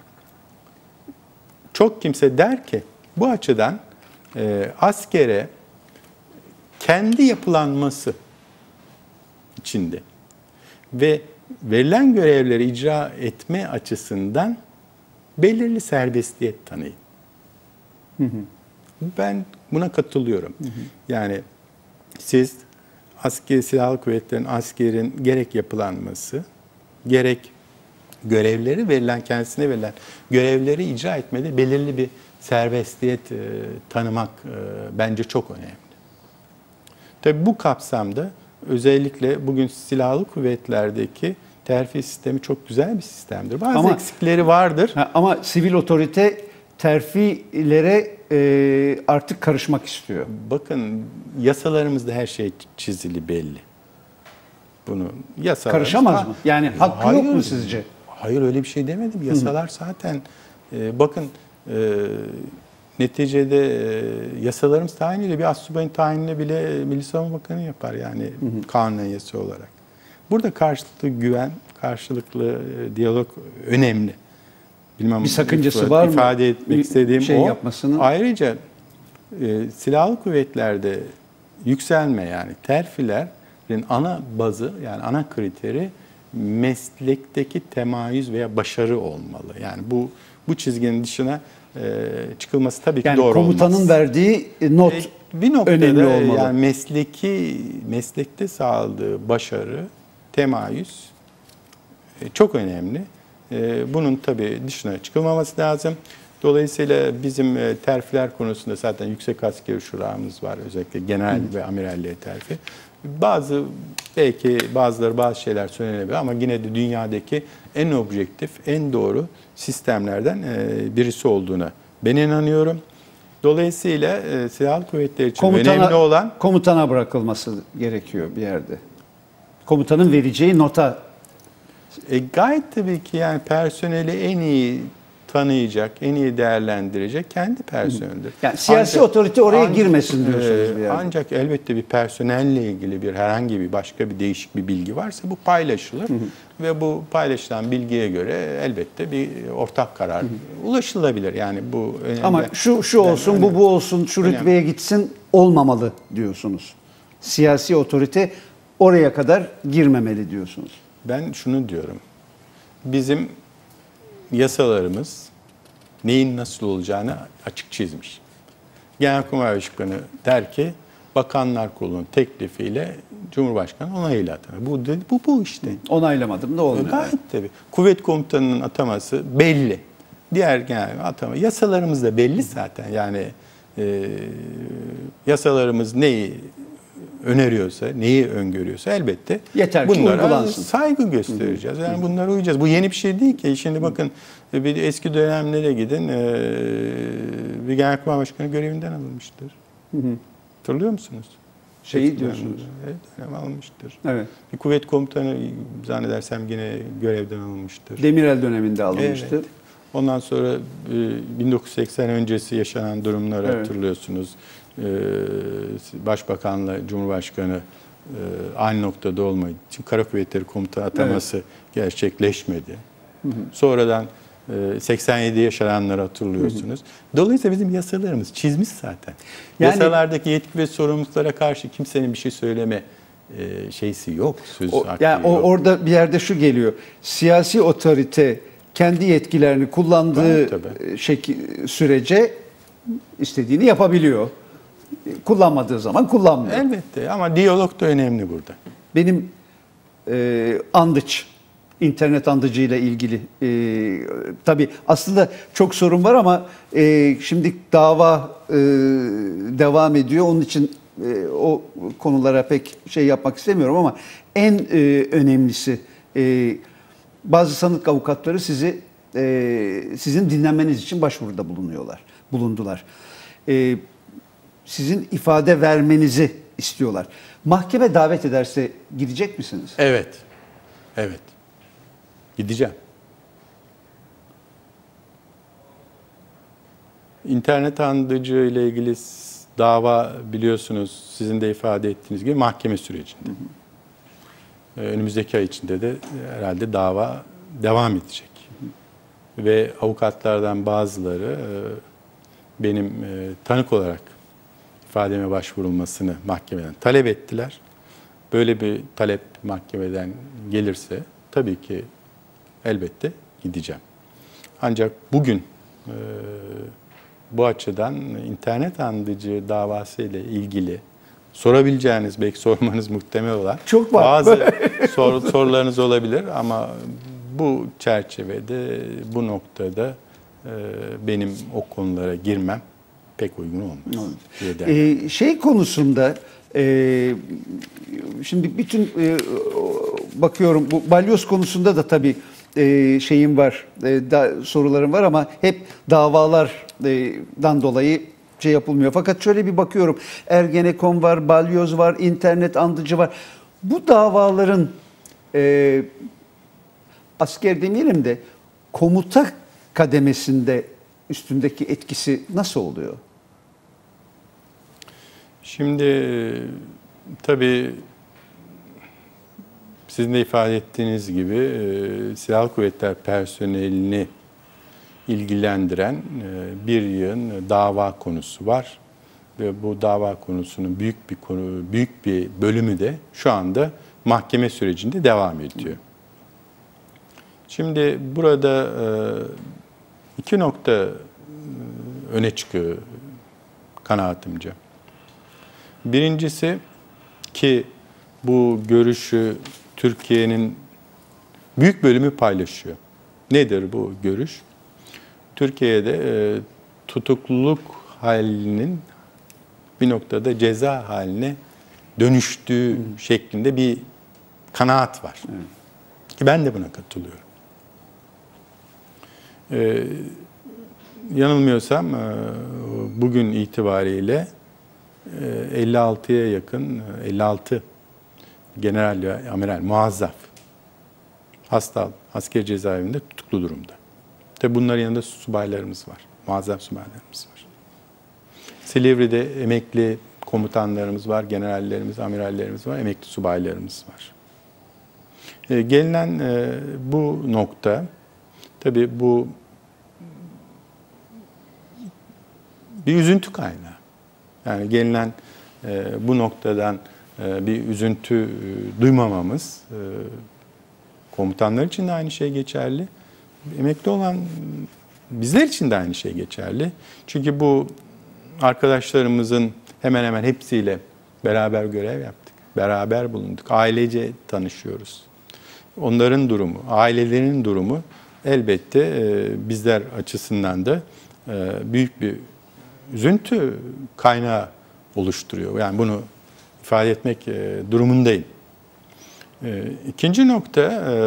çok kimse der ki bu açıdan askere kendi yapılanması içinde ve verilen görevleri icra etme açısından belirli serbestiyet tanıyın. Ben buna katılıyorum. Yani siz askeri silahlı kuvvetlerin, askerin gerek yapılanması, gerek görevleri verilen, kendisine verilen görevleri icra etmede belirli bir serbestiyet tanımak bence çok önemli. Tabii bu kapsamda özellikle bugün silahlı kuvvetlerdeki terfi sistemi çok güzel bir sistemdir. Bazı Ama- eksikleri vardır. Ama sivil otorite terfilere artık karışmak istiyor. Bakın yasalarımızda her şey çizili belli. Bunu yasalar... Karışamaz mı? Yani hakkı yok mu Hayır. sizce? Hayır, öyle bir şey demedim. Yasalar zaten bakın neticede yasalarımız tayin ediyor. Bir astsubayın tayinini bile Milli Savunma Bakanı yapar yani kanun üyesi olarak. Burada karşılıklı güven, karşılıklı diyalog önemli. Bilmem, Bir sakıncası var mı? İfade etmek istediğim şey o. yapmasının? Ayrıca silahlı kuvvetlerde yükselme yani terfilerin ana bazı yani ana kriteri meslekteki temayüz veya başarı olmalı. Yani bu çizginin dışına çıkılması tabii ki Yani doğru olmaz. komutanın verdiği not Bir noktada önemli olmalı. yani meslekte sağladığı başarı, temayüz çok önemli. Bunun tabii dışına çıkılmaması lazım. Dolayısıyla bizim terfiler konusunda zaten Yüksek Askeri Şura'mız var. Özellikle genel ve amiralliğe terfi. Belki bazı şeyler söylenebilir ama yine de dünyadaki en objektif, en doğru sistemlerden birisi olduğuna ben inanıyorum. Dolayısıyla silahlı kuvvetler için önemli olan... Komutana bırakılması gerekiyor bir yerde. Komutanın vereceği nota. Gayet tabii ki yani personeli en iyi tanıyacak, en iyi değerlendirecek kendi personelidir. Yani siyasi otorite oraya girmesin diyorsunuz bir yerde. Ancak elbette bir personelle ilgili başka bir değişik bir bilgi varsa bu paylaşılır. Ve bu paylaşılan bilgiye göre elbette bir ortak karar ulaşılabilir. Yani bu önemli. Ama şu olsun, bu olsun, şu rütbeye gitsin olmamalı diyorsunuz. Siyasi otorite oraya kadar girmemeli diyorsunuz. Ben şunu diyorum. Bizim yasalarımız neyin nasıl olacağını açık çizmiş. Genelkurmay Başkanı der ki Bakanlar Kurulu'nun teklifiyle Cumhurbaşkanı onayıyla atanır. Bu işte. Onaylamadım da olmuyor. Gayet tabii. Kuvvet komutanının ataması belli. Diğer genel atama. Yasalarımız da belli zaten. Yani yasalarımız neyi öneriyorsa, neyi öngörüyorsa elbette yeter ki bunlara uygulansın. saygı göstereceğiz. Yani bunlara uyacağız. Bu yeni bir şey değil ki. Şimdi bakın bir eski dönemlere gidin. Bir genelkurmay başkanı görevinden alınmıştır. Hatırlıyor musunuz? Şeyi diyorsunuz. Evet, dönem alınmıştır. Evet. Bir kuvvet komutanı zannedersem yine görevden alınmıştır. Demirel döneminde alınmıştır. Evet. Ondan sonra 1980 öncesi yaşanan durumları hatırlıyorsunuz. Başbakanla Cumhurbaşkanı aynı noktada olmadığı için Kara Kuvvetleri Komutanı ataması gerçekleşmedi. Sonradan 87 yaşananları hatırlıyorsunuz. Dolayısıyla bizim yasalarımız çizmiş zaten. Yani, yasalardaki yetki ve sorumluluklara karşı kimsenin bir şey söyleme şeysi yok. Söz hakkı yani yok. Orada bir yerde şu geliyor. Siyasi otorite kendi yetkilerini kullandığı sürece istediğini yapabiliyor. Kullanmadığı zaman kullanmıyor. Elbette ama diyalog da önemli burada. Benim andıç, internet andıcıyla ilgili tabii aslında çok sorun var ama şimdi dava devam ediyor. Onun için o konulara pek şey yapmak istemiyorum ama en önemlisi bazı sanık avukatları sizin dinlenmeniz için başvuruda bulundular. Sizin ifade vermenizi istiyorlar. Mahkeme davet ederse gidecek misiniz? Evet. Gideceğim. İnternet andıcı ile ilgili dava biliyorsunuz sizin de ifade ettiğiniz gibi mahkeme sürecinde. Önümüzdeki ay içinde de herhalde dava devam edecek. Ve avukatlardan bazıları benim tanık olarak ifademe başvurulmasını mahkemeden talep ettiler. Böyle bir talep mahkemeden gelirse tabii ki elbette gideceğim. Ancak bugün bu açıdan internet andıcı davası ile ilgili sorabileceğiniz, belki sormanız muhtemel olan çok var. Bazı sorularınız olabilir ama bu çerçevede, bu noktada benim o konulara girmem pek uygun olmaz. Şey konusunda Şimdi bütün bakıyorum bu balyoz konusunda da tabii şeyim var, sorularım var ama hep davalardan dolayı şey yapılmıyor. Fakat şöyle bir bakıyorum, Ergenekon var, balyoz var, internet andıcı var. Bu davaların asker demeyelim de komuta kademesinde üstündeki etkisi nasıl oluyor? Şimdi tabii sizin de ifade ettiğiniz gibi Silahlı Kuvvetler personelini ilgilendiren bir yığın dava konusu var ve bu dava konusunun büyük bir bölümü de şu anda mahkeme sürecinde devam ediyor. Şimdi burada iki nokta öne çıkıyor kanaatimce. Birincisi ki bu görüşü Türkiye'nin büyük bölümü paylaşıyor. Nedir bu görüş? Türkiye'de tutukluluk halinin bir noktada ceza haline dönüştüğü şeklinde bir kanaat var. Ki ben de buna katılıyorum. Yanılmıyorsam bugün itibariyle 56'ya yakın, 56 general ve amiral muazzaf asker cezaevinde tutuklu durumda. Tabi bunların yanında subaylarımız var, muazzaf subaylarımız var. Silivri'de emekli komutanlarımız var, generallerimiz, amirallerimiz var, emekli subaylarımız var. Gelinen bu nokta, tabii bu bir üzüntü kaynağı. Yani gelinen bu noktadan bir üzüntü duymamamız, komutanlar için de aynı şey geçerli. Emekli olan bizler için de aynı şey geçerli. Çünkü bu arkadaşlarımızın hemen hemen hepsiyle beraber görev yaptık. Beraber bulunduk. Ailece tanışıyoruz. Onların durumu, ailelerinin durumu elbette bizler açısından da büyük bir üzüntü kaynağı oluşturuyor. Yani bunu ifade etmek durumundayım. İkinci nokta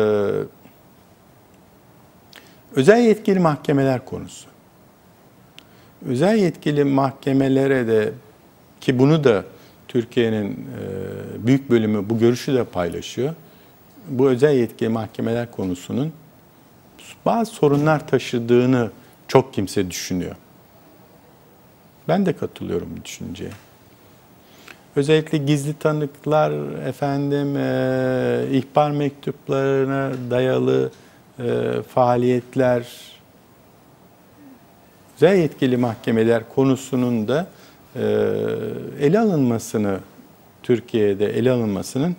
özel yetkili mahkemeler konusu. Özel yetkili mahkemelere de ki bunu da Türkiye'nin büyük bölümü bu görüşü de paylaşıyor. Bu özel yetkili mahkemeler konusunun bazı sorunlar taşıdığını çok kimse düşünüyor. Ben de katılıyorum bu düşünceye. Özellikle gizli tanıklar, ihbar mektuplarına dayalı faaliyetler, özel yetkili mahkemeler konusunun da ele alınmasını, Türkiye'de ele alınmasının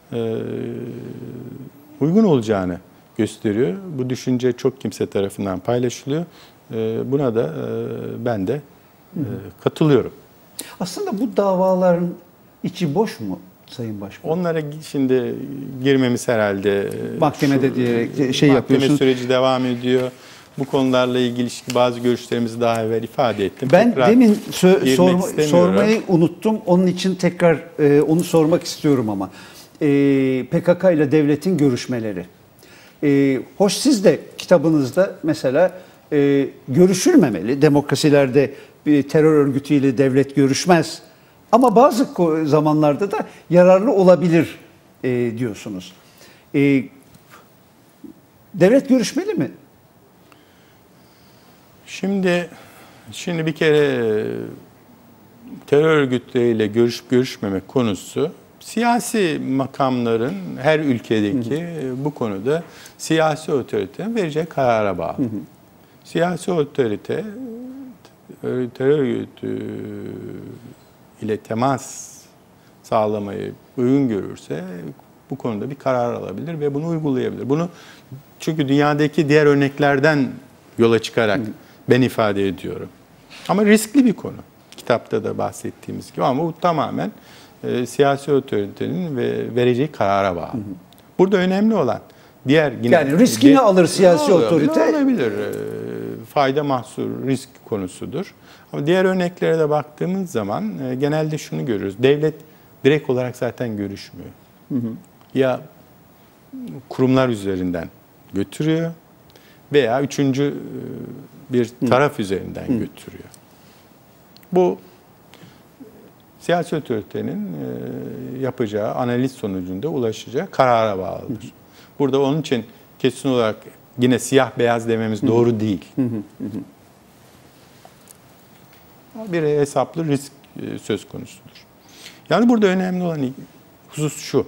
uygun olacağını gösteriyor. Bu düşünce çok kimse tarafından paylaşılıyor. Buna da ben de katılıyorum. Aslında bu davaların içi boş mu Sayın Başkan? Onlara şimdi girmemiz herhalde mahkemede diyerek şey yapıyorsunuz. Mahkeme süreci devam ediyor. Bu konularla ilgili bazı görüşlerimizi daha evvel ifade ettim. Ben tekrar demin sormayı unuttum. Onun için tekrar onu sormak istiyorum ama. PKK ile devletin görüşmeleri. Hoş siz de kitabınızda mesela görüşülmemeli. Demokrasilerde bir terör örgütüyle devlet görüşmez. Ama bazı zamanlarda da yararlı olabilir diyorsunuz. Devlet görüşmeli mi? Şimdi bir kere terör örgütleriyle görüşüp görüşmemek konusu siyasi makamların her ülkedeki bu konuda siyasi otoritenin vereceği karara bağlı. Siyasi otorite terör örgütü ile temas sağlamayı uygun görürse bu konuda bir karar alabilir ve bunu uygulayabilir. Bunu çünkü dünyadaki diğer örneklerden yola çıkarak ben ifade ediyorum. Ama riskli bir konu. Kitapta da bahsettiğimiz gibi ama bu tamamen siyasi otoritenin vereceği karara bağlı. Burada önemli olan yani riskini alır siyasi otorite. Olabilir. Fayda mahsur risk konusudur. Ama diğer örneklere de baktığımız zaman genelde şunu görüyoruz. Devlet direkt olarak zaten görüşmüyor. Ya kurumlar üzerinden götürüyor veya üçüncü bir taraf üzerinden götürüyor. Bu siyasi otoritenin yapacağı analiz sonucunda ulaşacağı karara bağlıdır. Burada onun için kesin olarak yine siyah beyaz dememiz doğru değil. Bir hesaplı risk söz konusudur. Yani burada önemli olan husus şu.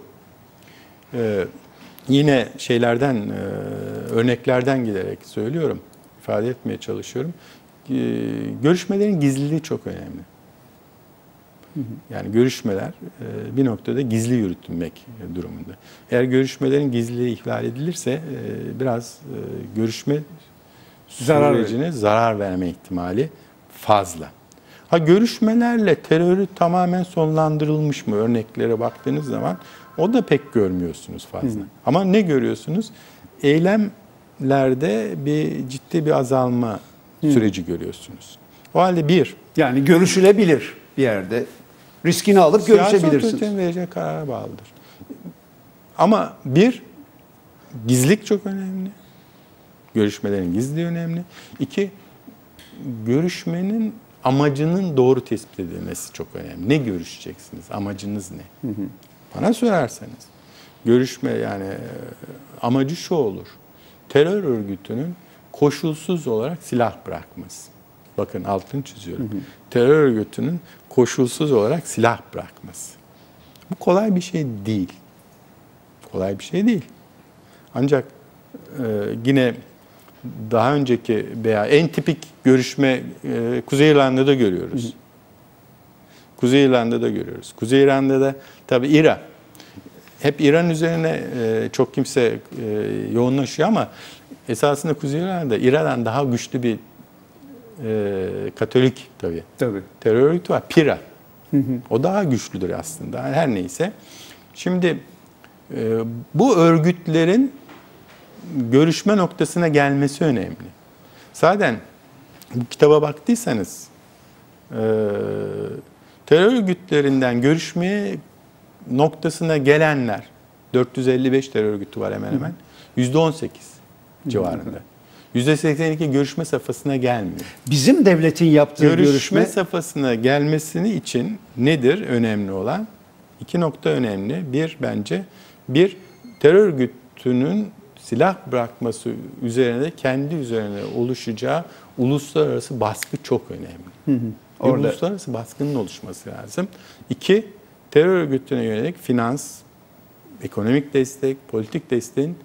Yine örneklerden giderek söylüyorum, ifade etmeye çalışıyorum. Görüşmelerin gizliliği çok önemli. Yani görüşmeler bir noktada gizli yürütülmek durumunda. Eğer görüşmelerin gizliliği ihlal edilirse biraz görüşme sürecine zarar verme ihtimali fazla. Görüşmelerle terörü tamamen sonlandırılmış mı örneklere baktığınız zaman o da pek görmüyorsunuz fazla. Ama ne görüyorsunuz? Eylemlerde ciddi bir azalma süreci görüyorsunuz. O halde yani görüşülebilir bir yerde. Riskini alıp görüşebilirsiniz. Siyasi otoritenin vereceği karara bağlıdır. Ama gizlilik çok önemli. Görüşmelerin gizliliği önemli. 2, görüşmenin amacının doğru tespit edilmesi çok önemli. Ne görüşeceksiniz? Amacınız ne? Bana sorarsanız görüşme amacı şu olur. Terör örgütünün koşulsuz olarak silah bırakması. Bakın altını çiziyorum. Terör örgütünün koşulsuz olarak silah bırakması. Bu kolay bir şey değil. Kolay bir şey değil. Ancak yine daha önceki veya en tipik görüşme Kuzey İrlanda'da görüyoruz. Kuzey İrlanda'da görüyoruz. Kuzey İrlanda'da tabii İran. Hep İran üzerine çok kimse yoğunlaşıyor ama esasında Kuzey İrlanda'da İran'dan daha güçlü bir Katolik tabii. Terör örgütü var. PIRA. O daha güçlüdür aslında. Her neyse. Şimdi bu örgütlerin görüşme noktasına gelmesi önemli. Zaten bu kitaba baktıysanız terör örgütlerinden görüşmeye noktasına gelenler 455 terör örgütü var hemen hemen. %18 civarında. %82 görüşme safhasına gelmiyor. Bizim devletin yaptığı görüşme safhasına gelmesini için nedir önemli olan? 2 nokta önemli. Bence terör örgütünün silah bırakması üzerine kendi üzerine oluşacağı uluslararası baskı çok önemli. Uluslararası baskının oluşması lazım. 2, terör örgütüne yönelik finans, ekonomik destek, politik desteğin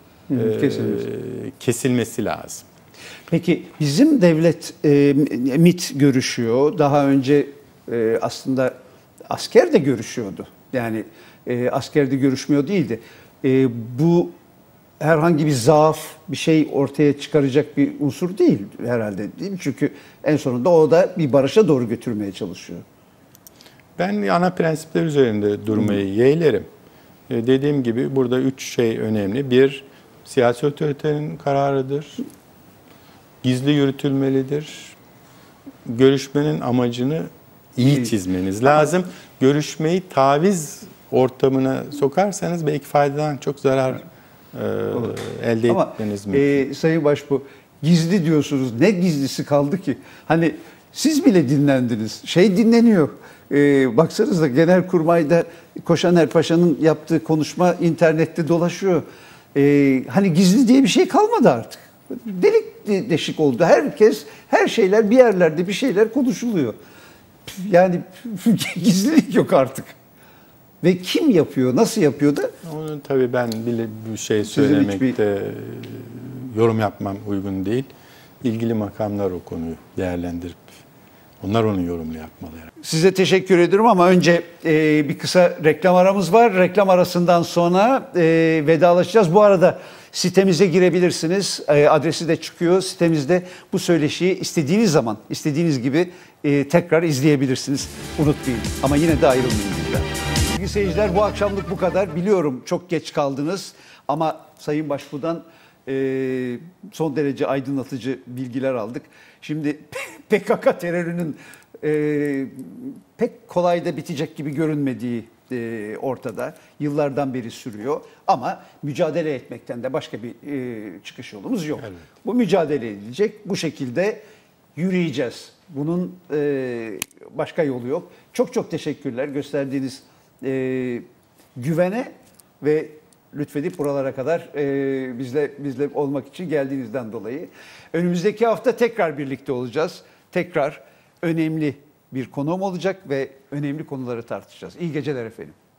kesilmesi lazım. Peki bizim devlet MİT görüşüyor. Daha önce aslında asker de görüşüyordu. Yani asker de görüşmüyor değildi. Bu herhangi bir zaaf, bir şey ortaya çıkaracak bir unsur değil herhalde, değil mi? Çünkü en sonunda o da bir barışa doğru götürmeye çalışıyor. Ben ana prensipler üzerinde durmayı yeğlerim. Dediğim gibi burada 3 şey önemli. 1, siyasi otoritenin kararıdır. Gizli yürütülmelidir. Görüşmenin amacını iyi çizmeniz lazım. Görüşmeyi taviz ortamına sokarsanız belki faydadan çok zarar elde etmeniz mümkün. Sayın Başbuğ, gizli diyorsunuz. Ne gizlisi kaldı ki? Hani siz bile dinlendiniz. Dinleniyor. Baksanıza Genelkurmay'da Koşaner Paşa'nın yaptığı konuşma internette dolaşıyor. Hani gizli diye bir şey kalmadı artık. Delik deşik oldu. Her şeyler bir yerlerde bir şeyler konuşuluyor. Yani gizlilik yok artık. Ve kim yapıyor, nasıl yapıyor da? Onu tabii ben bile bir şey söylemekte yorum yapmam uygun değil. İlgili makamlar o konuyu değerlendirip onlar onu yorumlu yapmalı. Size teşekkür ediyorum ama önce bir kısa reklam aramız var. Reklam arasından sonra vedalaşacağız. Bu arada sitemize girebilirsiniz. Adresi de çıkıyor. Sitemizde bu söyleşiyi istediğiniz zaman, istediğiniz gibi tekrar izleyebilirsiniz. Unutmayın. Ama yine de ayrılmayın bizden. Sevgili seyirciler, bu akşamlık bu kadar. Biliyorum çok geç kaldınız ama Sayın Başbuğ'dan son derece aydınlatıcı bilgiler aldık. Şimdi PKK terörünün pek kolay da bitecek gibi görünmediği ortada. Yıllardan beri sürüyor. Ama mücadele etmekten de başka bir çıkış yolumuz yok. Evet. Bu mücadele edilecek. Bu şekilde yürüyeceğiz. Bunun başka yolu yok. Çok çok teşekkürler gösterdiğiniz güvene ve lütfedip buralara kadar bizle olmak için geldiğinizden dolayı. Önümüzdeki hafta tekrar birlikte olacağız. Tekrar önemli bir konuğum olacak ve önemli konuları tartışacağız. İyi geceler efendim.